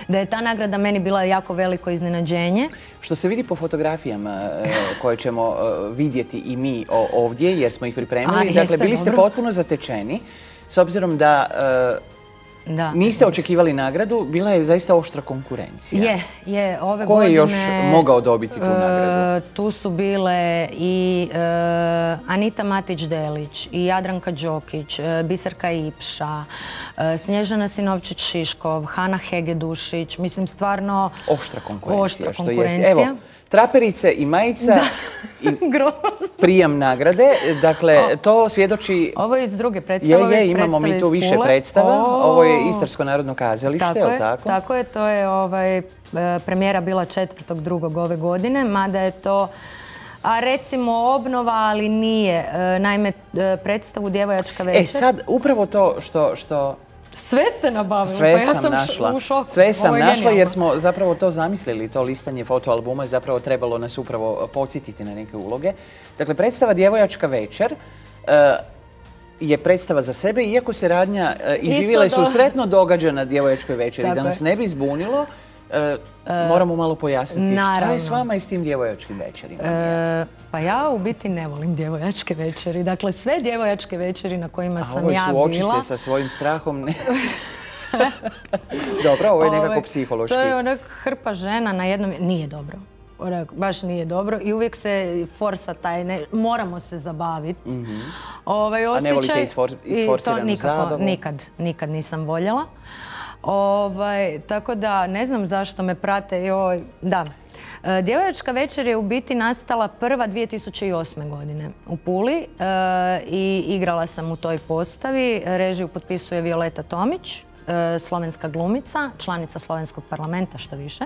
C: da je ta nagrada meni bila jako veliko iznenađenje.
A: Što se vidi po fotografijama koje ćemo vidjeti i mi ovdje, jer smo ih pripremili. Dakle, bili ste potpuno zatečeni, s obzirom da niste očekivali nagradu, bila je zaista oštra konkurencija.
C: Je, je. Ove
A: Ko je još
C: godine,
A: mogao dobiti tu nagradu?
C: Tu su bile i Anita Matić-Delić, i Jadranka Đokić, Biserka Ipša, Snježana Sinovčić-Šiškov, Hana Hegedušić. Mislim, stvarno
A: oštra konkurencija.
C: Oštra
A: što
C: konkurencija.
A: Jest. Evo, traperice i majica i prijam nagrade. Dakle, to svjedoči...
C: Ovo je iz druge predstave.
A: Je, je, imamo mi tu više predstava. Ovo je Istarsko narodno kazalište, je li tako?
C: Tako je, to je premijera bila četvrtog drugog ove godine, mada je to... A recimo obnova, ali nije. Naime, predstavu Djevojačka večer.
A: E sad, upravo to što...
C: Sve ste nabavili,
A: Sve
C: pa ja
A: sam
C: sam
A: našla.
C: u šoku.
A: Sve sam našla jer smo zapravo to zamislili, to listanje fotoalbuma je zapravo trebalo nas upravo podsjetiti na neke uloge. Dakle, predstava Djevojačka večer je predstava za sebe, iako se radnja i živjele su sretno događa na Djevojačkoj večeri. Da nas ne bi zbunilo, moramo malo pojasniti šta je s vama i s tim djevojačkim večerima.
C: Pa ja u biti ne volim djevojačke večeri. Dakle, sve djevojačke večeri na kojima sam ja bila...
A: A ovo je suoči se sa svojim strahom. Dobro, ovo je nekako psihološki.
C: To je onak hrpa žena na jednom... Nije dobro. Baš nije dobro. I uvijek se forsa taj... Moramo se zabaviti.
A: A ne volite isforsiranu zabavu?
C: Nikad. Nikad nisam voljela. Tako da ne znam zašto me prate. Da. Djevojačka večer je u biti nastala prva dvije tisuće osme. godine u Puli i igrala sam u toj postavi. Režiju potpisuje Violeta Tomić, slovenska glumica, članica Slovenskog parlamenta, što više.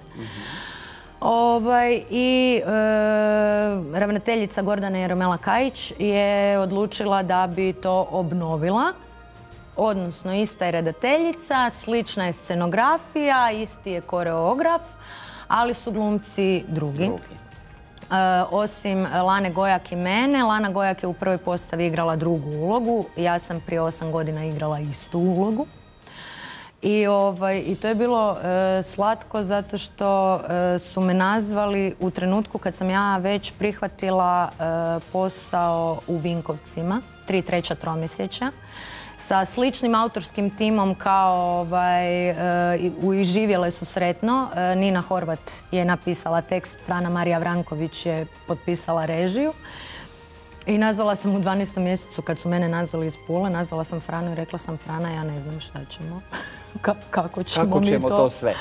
C: I ravnateljica Gordana Jeromela Kajić je odlučila da bi to obnovila. Odnosno, ista je redateljica, slična je scenografija, isti je koreograf, ali su glumci drugi. Osim Lane Gojak i mene, Lana Gojak je u prvoj postavi igrala drugu ulogu. Ja sam prije osam godina igrala istu ulogu. I to je bilo slatko zato što su me nazvali u trenutku kad sam ja već prihvatila posao u Vinkovcima, tri treća tromjesečja, sa sličnim autorskim timom kao u I živjele su sretno. Nina Horvat je napisala tekst, Frana Marija Vranković je potpisala režiju. I nazvala sam u dvanaestom mjesecu, kad su mene nazvali iz Pule, nazvala sam Franu i rekla sam: Frana, ja ne znam šta ćemo. Kako ćemo mi to?
A: Kako ćemo to sve?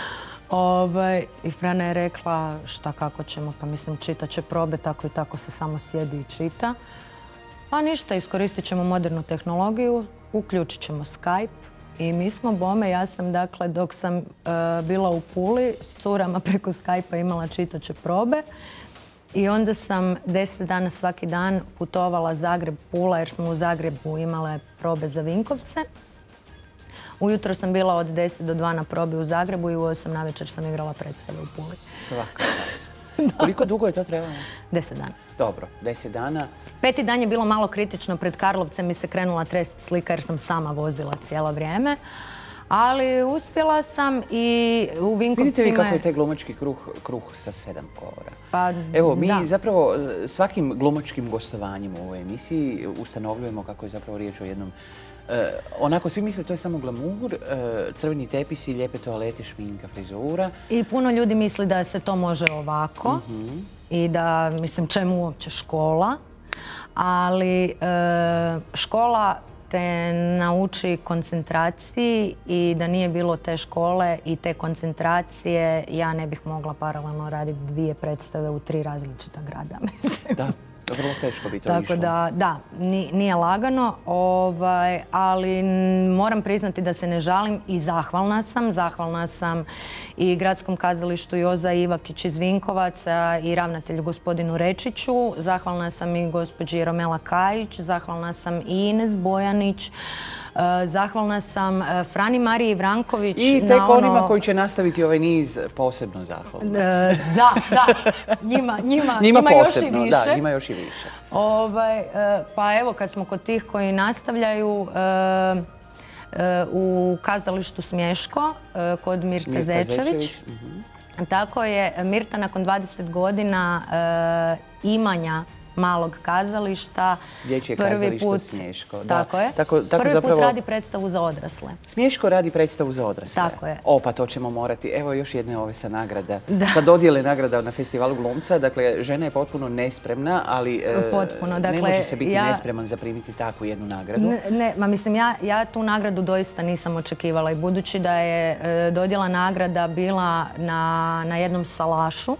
C: I Frana je rekla: šta kako ćemo? Pa mislim, čitat će probe, tako i tako se samo sjedi i čita. Pa ništa, iskoristit ćemo modernu tehnologiju, uključit ćemo Skype i mi smo bome, ja sam dakle dok sam bila u Puli s curama preko Skype-a imala čitaće probe i onda sam deset dana svaki dan putovala Zagreb-Pula jer smo u Zagrebu imale probe za Vinkovce. Ujutro sam bila od deset do dva na probi u Zagrebu i u osam navečer sam igrala predstave u Puli.
A: Svaka čast. Koliko dugo je to trebalo?
C: Deset dana.
A: Dobro, deset dana.
C: Peti dan je bilo malo kritično, pred Karlovcem mi se krenula trest slika jer sam sama vozila cijelo vrijeme. Ali uspjela sam i u Vinkovcima...
A: Vidite vi kako je taj glumački kruh sa sedam kora. Evo, mi zapravo svakim glumačkim gostovanjem u ovoj emisiji ustanovljujemo kako je zapravo riječ o jednom... Onako, svi misle to je samo glamur, crveni tepisi, lijepe toalete, šminka, frizura.
C: I puno ljudi misli da se to može ovako i da, mislim, čemu uopće škola. Ali škola te nauči koncentraciji i da nije bilo te škole i te koncentracije, ja ne bih mogla paralelno raditi dvije predstave u tri različita grada, mislim.
A: Da. Vrlo teško bi to išlo.
C: Tako da, da, nije lagano, ali moram priznati da se ne žalim i zahvalna sam. Zahvalna sam i Gradskom kazalištu Joza Ivakić iz Vinkovaca i ravnatelju gospodinu Rečiću. Zahvalna sam i gospođi Jeromela Kajić, zahvalna sam i Ines Bojanić. Zahvalna sam Frani Mariji Vranković.
A: I tek onima koji će nastaviti ovaj niz posebno zahvalna.
C: Da, da. Njima još i više.
A: Da, njima još i više.
C: Pa evo, kad smo kod tih koji nastavljaju, u kazalištu Smješko kod Mirte
A: Mirta
C: Zečević.
A: Zečević, mhm.
C: Tako je Mirta nakon dvadeset godina imanja malog kazališta.
A: Dječje
C: prvi
A: kazalište
C: put,
A: Smješko.
C: Tako je.
A: Tako, tako
C: prvi
A: zapravo...
C: put radi predstavu za odrasle.
A: Smješko radi predstavu za odrasle.
C: Tako je.
A: O, pa to ćemo morati. Evo još jedne ove sa nagrada.
C: Da.
A: Sa dodjele nagrada na festivalu glumca. Dakle, žena je potpuno nespremna, ali
C: potpuno.
A: ne
C: Dakle,
A: može se biti
C: ja...
A: nespreman za primiti takvu jednu nagradu.
C: Ne, ne ma mislim, ja, ja tu nagradu doista nisam očekivala i budući da je e, dodjela nagrada bila na, na jednom salašu,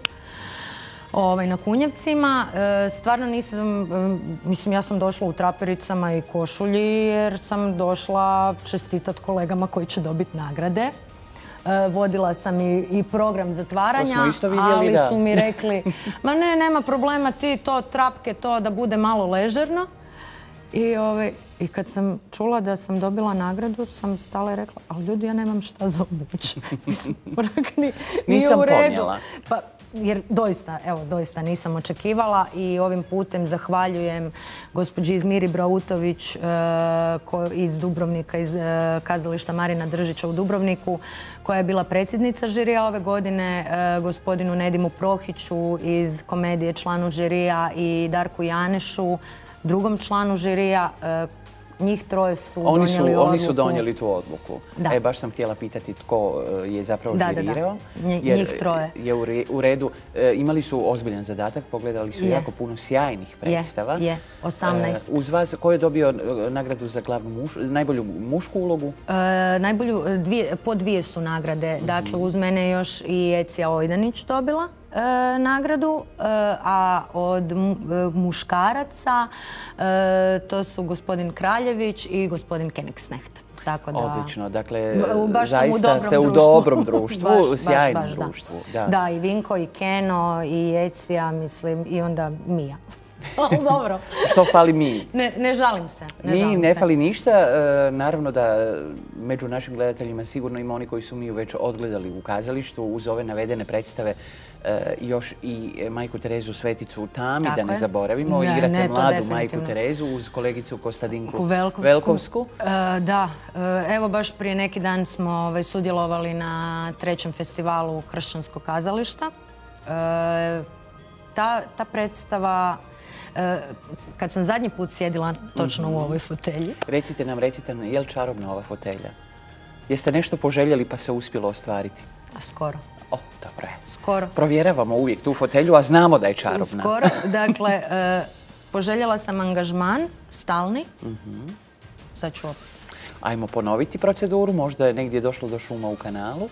C: Ovaj, na Kunjevcima. E, stvarno nisam, e, mislim ja sam došla u trapericama i košulji jer sam došla čestitat kolegama koji će dobiti nagrade. E, vodila sam i, i program zatvaranja,
A: vidjeli,
C: ali
A: da.
C: su mi rekli ma ne, nema problema, ti to trapke, to da bude malo ležerno. I, ovaj, I kad sam čula da sam dobila nagradu, sam stala i rekla, ali ljudi, ja nemam šta za obući. Mislim, onak, ni,
A: Nisam
C: u redu.
A: ponijela.
C: Pa, jer doista, evo, doista nisam očekivala i ovim putem zahvaljujem gospođi Izmiri Brautović e, ko, iz Dubrovnika, iz e, kazališta Marina Držića u Dubrovniku, koja je bila predsjednica žirija ove godine, e, gospodinu Nedimu Prohiću iz komedije članu žirija i Darku Janešu, drugom članu žirija. E, njih troje su
A: oni
C: donijeli
A: su,
C: odluku.
A: Oni su donijeli tu odluku.
C: Da.
A: E, baš sam htjela pitati tko je zapravo
C: da,
A: žirirao.
C: Da, da. Njih
A: jer
C: troje.
A: Je u, re, u redu. E, imali su ozbiljan zadatak, pogledali su
C: je.
A: jako puno sjajnih predstava.
C: Je, je. osamnaest.
A: E, uz vas, ko je dobio nagradu za glavnu muš, najbolju mušku ulogu?
C: E, najbolju, dvije, po dvije su nagrade. Mm-hmm. Dakle, uz mene još i Ecija Ojdanić dobila E, nagradu, e, a od mu, e, muškaraca e, to su gospodin Kraljević i gospodin Kenigsnecht. Tako da,
A: odlično, dakle
C: baš
A: zaista ste u dobrom društvu, u sjajnom baš, baš, društvu.
C: Da. da, i Vinko, i Keno, i Ecija, mislim, i onda Mija. Dobro.
A: Što fali mi?
C: Ne, ne žalim se. Ne
A: mi
C: žalim
A: ne
C: se.
A: fali ništa. E, naravno da među našim gledateljima sigurno ima oni koji su Miju već odgledali u kazalištu uz ove navedene predstave. E, još i Majku Terezu Sveticu u Tami,
C: Tako
A: da ne
C: je.
A: zaboravimo.
C: Ne,
A: Igrate
C: ne,
A: mladu Majku Terezu uz kolegicu Kostadinku
C: Velkovsku.
A: Velkovsku.
C: E, da, e, evo baš prije neki dan smo ovaj, sudjelovali na trećem festivalu Kršćanskog kazališta. E, ta, ta predstava, e, kad sam zadnji put sjedila točno mm-hmm. u ovoj fotelji.
A: Recite nam, recite nam, je li čarobna ova fotelja? Jeste nešto poželjeli pa se uspjelo ostvariti?
C: Skoro.
A: O, dobro je.
C: Skoro.
A: Provjeravamo uvijek tu fotelju, a znamo da je čarobna.
C: Skoro. Dakle, e, poželjela sam angažman, stalni.
A: Mm-hmm.
C: Sad ću opet.
A: Ajmo ponoviti proceduru, možda je negdje došlo do šuma u kanalu.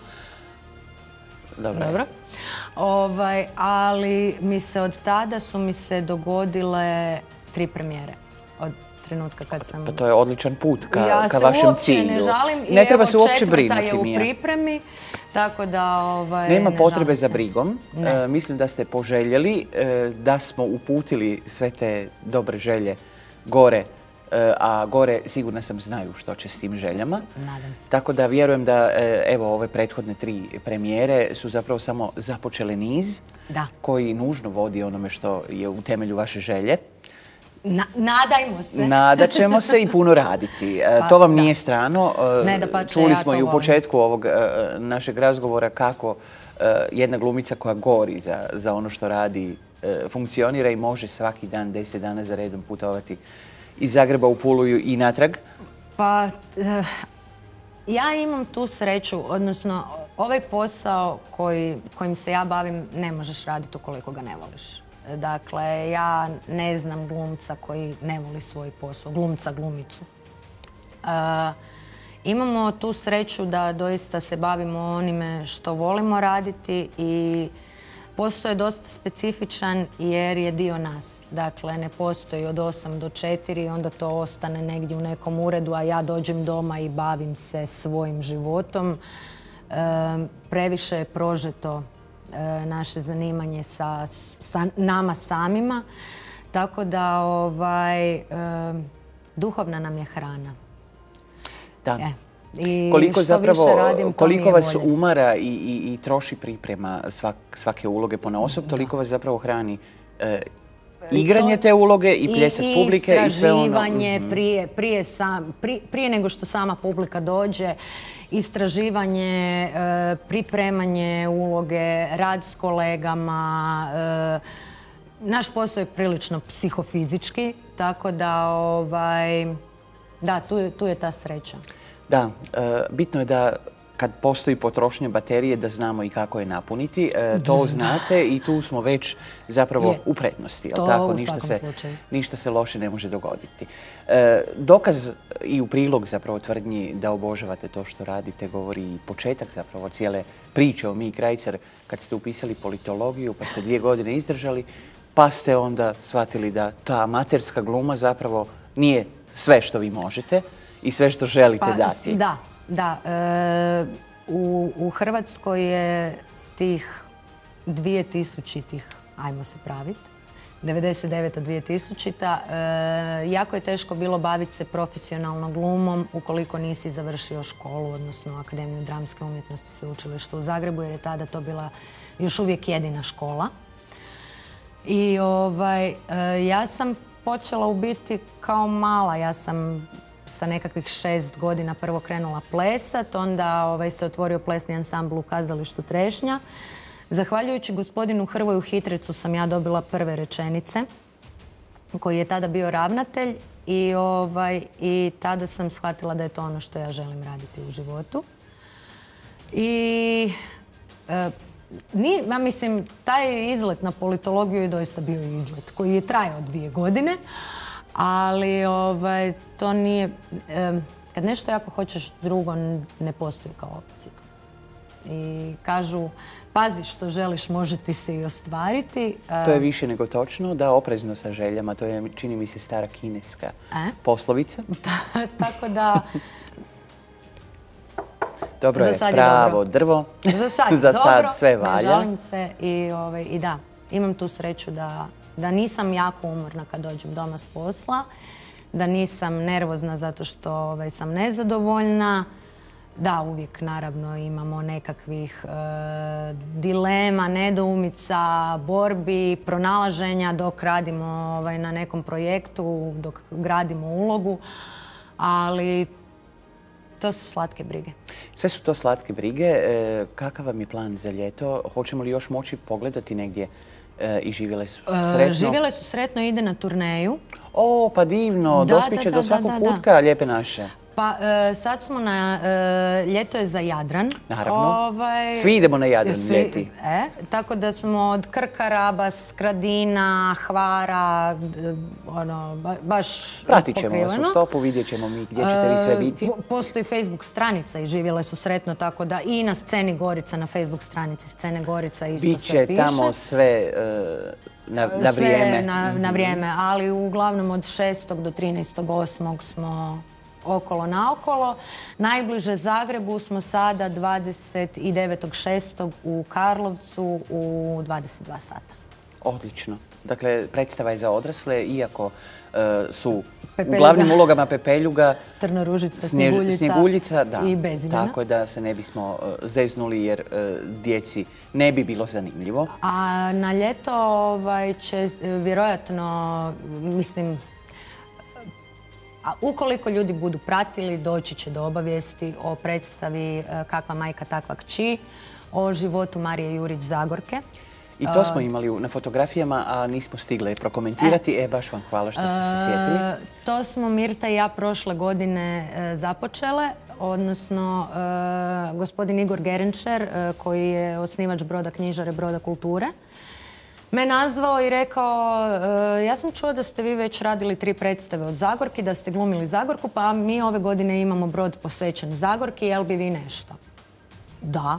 A: Dobro.
C: Dobro. Ovaj, ali mi se od tada su mi se dogodile tri premijere. Od trenutka kad sam...
A: Pa to je odličan put ka,
C: ja
A: ka vašem cilju.
C: Ja se uopće ne žalim i
A: ne treba
C: evo
A: se uopće brinuti,
C: četvrta je u
A: Mija.
C: pripremi, tako da ovaj,
A: Nema
C: ne
A: potrebe
C: žalim
A: za
C: se.
A: brigom. E, mislim da ste poželjeli, e, da smo uputili sve te dobre želje gore, e, a gore sigurna sam znaju što će s tim željama.
C: Nadam se.
A: Tako da vjerujem da e, evo ove prethodne tri premijere su zapravo samo započele niz
C: da.
A: koji nužno vodi onome što je u temelju vaše želje.
C: Na, nadajmo se.
A: Nadat ćemo se i puno raditi.
C: Pa,
A: to vam
C: da.
A: nije strano.
C: Ne, da pače,
A: Čuli
C: ja
A: smo
C: to
A: i u
C: volim.
A: početku ovog našeg razgovora kako jedna glumica koja gori za, za ono što radi funkcionira i može svaki dan, deset dana za redom putovati iz Zagreba u Pulu i natrag.
C: Pa, eh, ja imam tu sreću, odnosno ovaj posao koji, kojim se ja bavim ne možeš raditi ukoliko ga ne voliš. Dakle, ja ne znam glumca koji ne voli svoj posao, glumca, glumicu. E, imamo tu sreću da doista se bavimo onime što volimo raditi i posao je dosta specifičan jer je dio nas. Dakle, ne postoji od osam do četiri, onda to ostane negdje u nekom uredu, a ja dođem doma i bavim se svojim životom. E, previše je prožeto naše zanimanje sa, sa nama samima. Tako da ovaj, e, duhovna nam je hrana.
A: Da.
C: E, I
A: koliko
C: što
A: zapravo,
C: više radim,
A: koliko vas
C: bolje.
A: umara i, i, i troši priprema svak, svake uloge ponaosob, toliko vas zapravo hrani e, igranje te uloge i pljesak publike i sve ono.
C: Istraživanje prije nego što sama publika dođe, istraživanje, pripremanje uloge, rad s kolegama. Naš posao je prilično psihofizički, tako da da, tu je ta sreća.
A: Da, bitno je da kad postoji potrošnja baterije da znamo i kako je napuniti. To znate i tu smo već zapravo u prednosti.
C: To u svakom slučaju.
A: Ništa se loše ne može dogoditi. Dokaz i u prilog zapravo tvrdnji da obožavate to što radite govori i početak zapravo cijele priče o Miji Krajcar kad ste upisali politologiju pa ste dvije godine izdržali pa ste onda shvatili da ta amaterska gluma zapravo nije sve što vi možete i sve što želite dati.
C: Da. Da, u Hrvatskoj je tih dvije tisućitih, ajmo se praviti, devedeset deveta dvije tisućita, jako je teško bilo baviti se profesionalno glumom ukoliko nisi završio školu, odnosno Akademiju dramske umjetnosti Sveučilišta u Zagrebu, jer je tada to bila još uvijek jedina škola. I ja sam počela u biti kao mala, ja sam sa nekakvih šest godina prvo krenula plesat, onda se otvorio plesni ansambl u kazalištu Trešnja. Zahvaljujući gospodinu Hrvoju Hitrecu sam ja dobila prve rečenice, koji je tada bio ravnatelj i tada sam shvatila da je to ono što ja želim raditi u životu. I ja mislim, taj izlet na politologiju je doista bio izlet koji je trajao dvije godine. Ali to nije... Kad nešto jako hoćeš drugo, ne postoji kao opcija. I kažu, pazi što želiš, može ti se i ostvariti.
A: To je više nego točno, da, oprezno sa željama. To je, čini mi se, stara kineska poslovica.
C: Tako da...
A: Dobro je, pravo drvo.
C: Za sad
A: Za sad sve valja.
C: Ne žalim se i da, imam tu sreću da... da nisam jako umorna kad dođem doma s posla, da nisam nervozna zato što sam nezadovoljna. Da, uvijek naravno imamo nekakvih dilema, nedoumica, borbi, pronalaženja dok radimo na nekom projektu, dok gradimo ulogu, ali to su slatke brige.
A: Sve su to slatke brige. Kakav vam je plan za ljeto? Hoćemo li još moći pogledati negdje i Živjele su sretno?
C: Živjele su sretno, ide na turneju.
A: O, pa divno, dospiće do svakog kutka Lijepe naše.
C: Pa sad smo na, ljeto je za Jadran.
A: Naravno, svi idemo na Jadran ljeti.
C: Tako da smo od Krka, Raba, Skradina, Hvara, ono, baš
A: pratit ćemo vas u stopu, vidjet ćemo mi gdje ćete vi sve biti.
C: Postoji Facebook stranica i Živjele su sretno, tako da i na Sceni Gorica, na Facebook stranici Scene Gorica isto sve piše.
A: Biće tamo sve na vrijeme.
C: Sve na vrijeme, ali uglavnom od šestog do trinaestog osmog smo okolo naokolo. Najbliže Zagrebu smo sada dvadeset devetog šestog u Karlovcu u dvadeset dva sata.
A: Odlično. Dakle, predstava je za odrasle, iako su u glavnim ulogama Pepeljuga,
C: Trnoružica,
A: Snjeguljica
C: i Bezimena.
A: Tako da se ne bismo zeznuli jer djeci ne bi bilo zanimljivo.
C: A na ljeto će vjerojatno, mislim, a ukoliko ljudi budu pratili, doći će do obavijesti o predstavi Kakva majka, takva kći, o životu Marije Jurić Zagorke.
A: I to smo imali na fotografijama, a nismo stigle prokomentirati. E, baš vam hvala što ste se sjetili.
C: To smo Mirta i ja prošle godine započele, odnosno gospodin Igor Gerenčer, koji je osnivač Broda knjižare, Broda kulture, me nazvao i rekao, ja sam čuo da ste vi već radili tri predstave od Zagorki, da ste glumili Zagorku, pa mi ove godine imamo brod posvećen Zagorki, jel bi vi nešto? Da.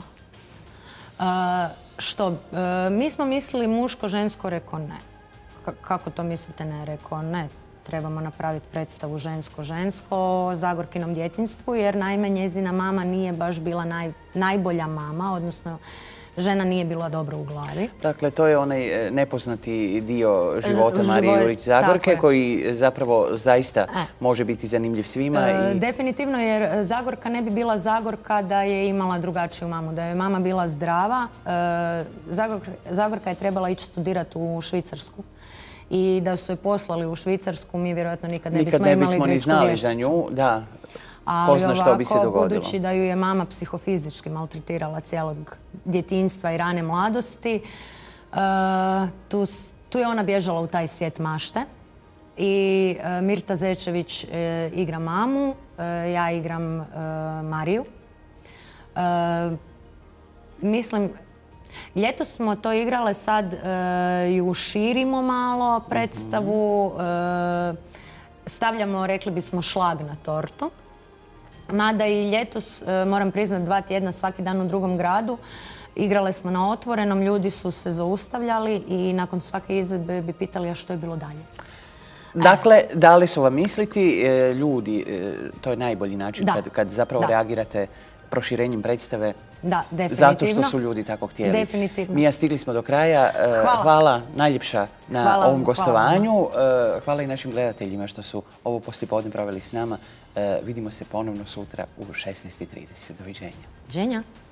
C: Što? Mi smo mislili muško, žensko, rekao ne. Kako to mislite ne? Rekao ne. Trebamo napraviti predstavu žensko-žensko o Zagorkinom djetinjstvu, jer naime njezina mama nije baš bila najbolja mama, odnosno žena nije bila dobro u glavi.
A: Dakle, to je onaj nepoznati dio života Marije Jurić Zagorke koji zapravo zaista može biti zanimljiv svima.
C: Definitivno, jer Zagorka ne bi bila Zagorka da je imala drugačiju mamu, da je mama bila zdrava. Zagorka je trebala ići studirati u Švicarsku i da su je poslali u Švicarsku, mi vjerojatno nikad ne
A: Nikad
C: bismo
A: ne
C: imali
A: bismo ni
C: grčku
A: znali za
C: vješticu.
A: nju, da. Ko
C: Ali
A: zna što bi se
C: ovako,
A: dogodilo.
C: budući da ju je mama psihofizički maltretirala cijelog djetinjstva i rane mladosti, uh, tu, tu je ona bježala u taj svijet mašte. I uh, Mirta Zečević uh, igra mamu, uh, ja igram uh, Mariju. Uh, mislim, ljetos smo to igrale, sad uh, ju širimo malo, predstavu, uh, stavljamo, rekli bismo, šlag na tortu. Mada i ljetos, uh, moram priznat, dva tjedna svaki dan u drugom gradu, igrale smo na otvorenom, ljudi su se zaustavljali i nakon svake izvedbe bi pitali a što je bilo dalje.
A: Dakle, dali su vam misliti e, ljudi, e, to je najbolji način
C: Da.
A: kad, kad zapravo
C: Da.
A: reagirate proširenjem predstave.
C: Da, definitivno.
A: Zato što su ljudi tako htjeli.
C: Definitivno.
A: Mija, stigli smo do kraja. E,
C: Hvala.
A: Hvala najljepša na
C: Hvala,
A: ovom
C: hvala
A: gostovanju. E, Hvala i našim gledateljima što su ovo poslijepodne proveli s nama. E, Vidimo se ponovno sutra u šesnaest i trideset. Doviđenja.
C: Doviđenja.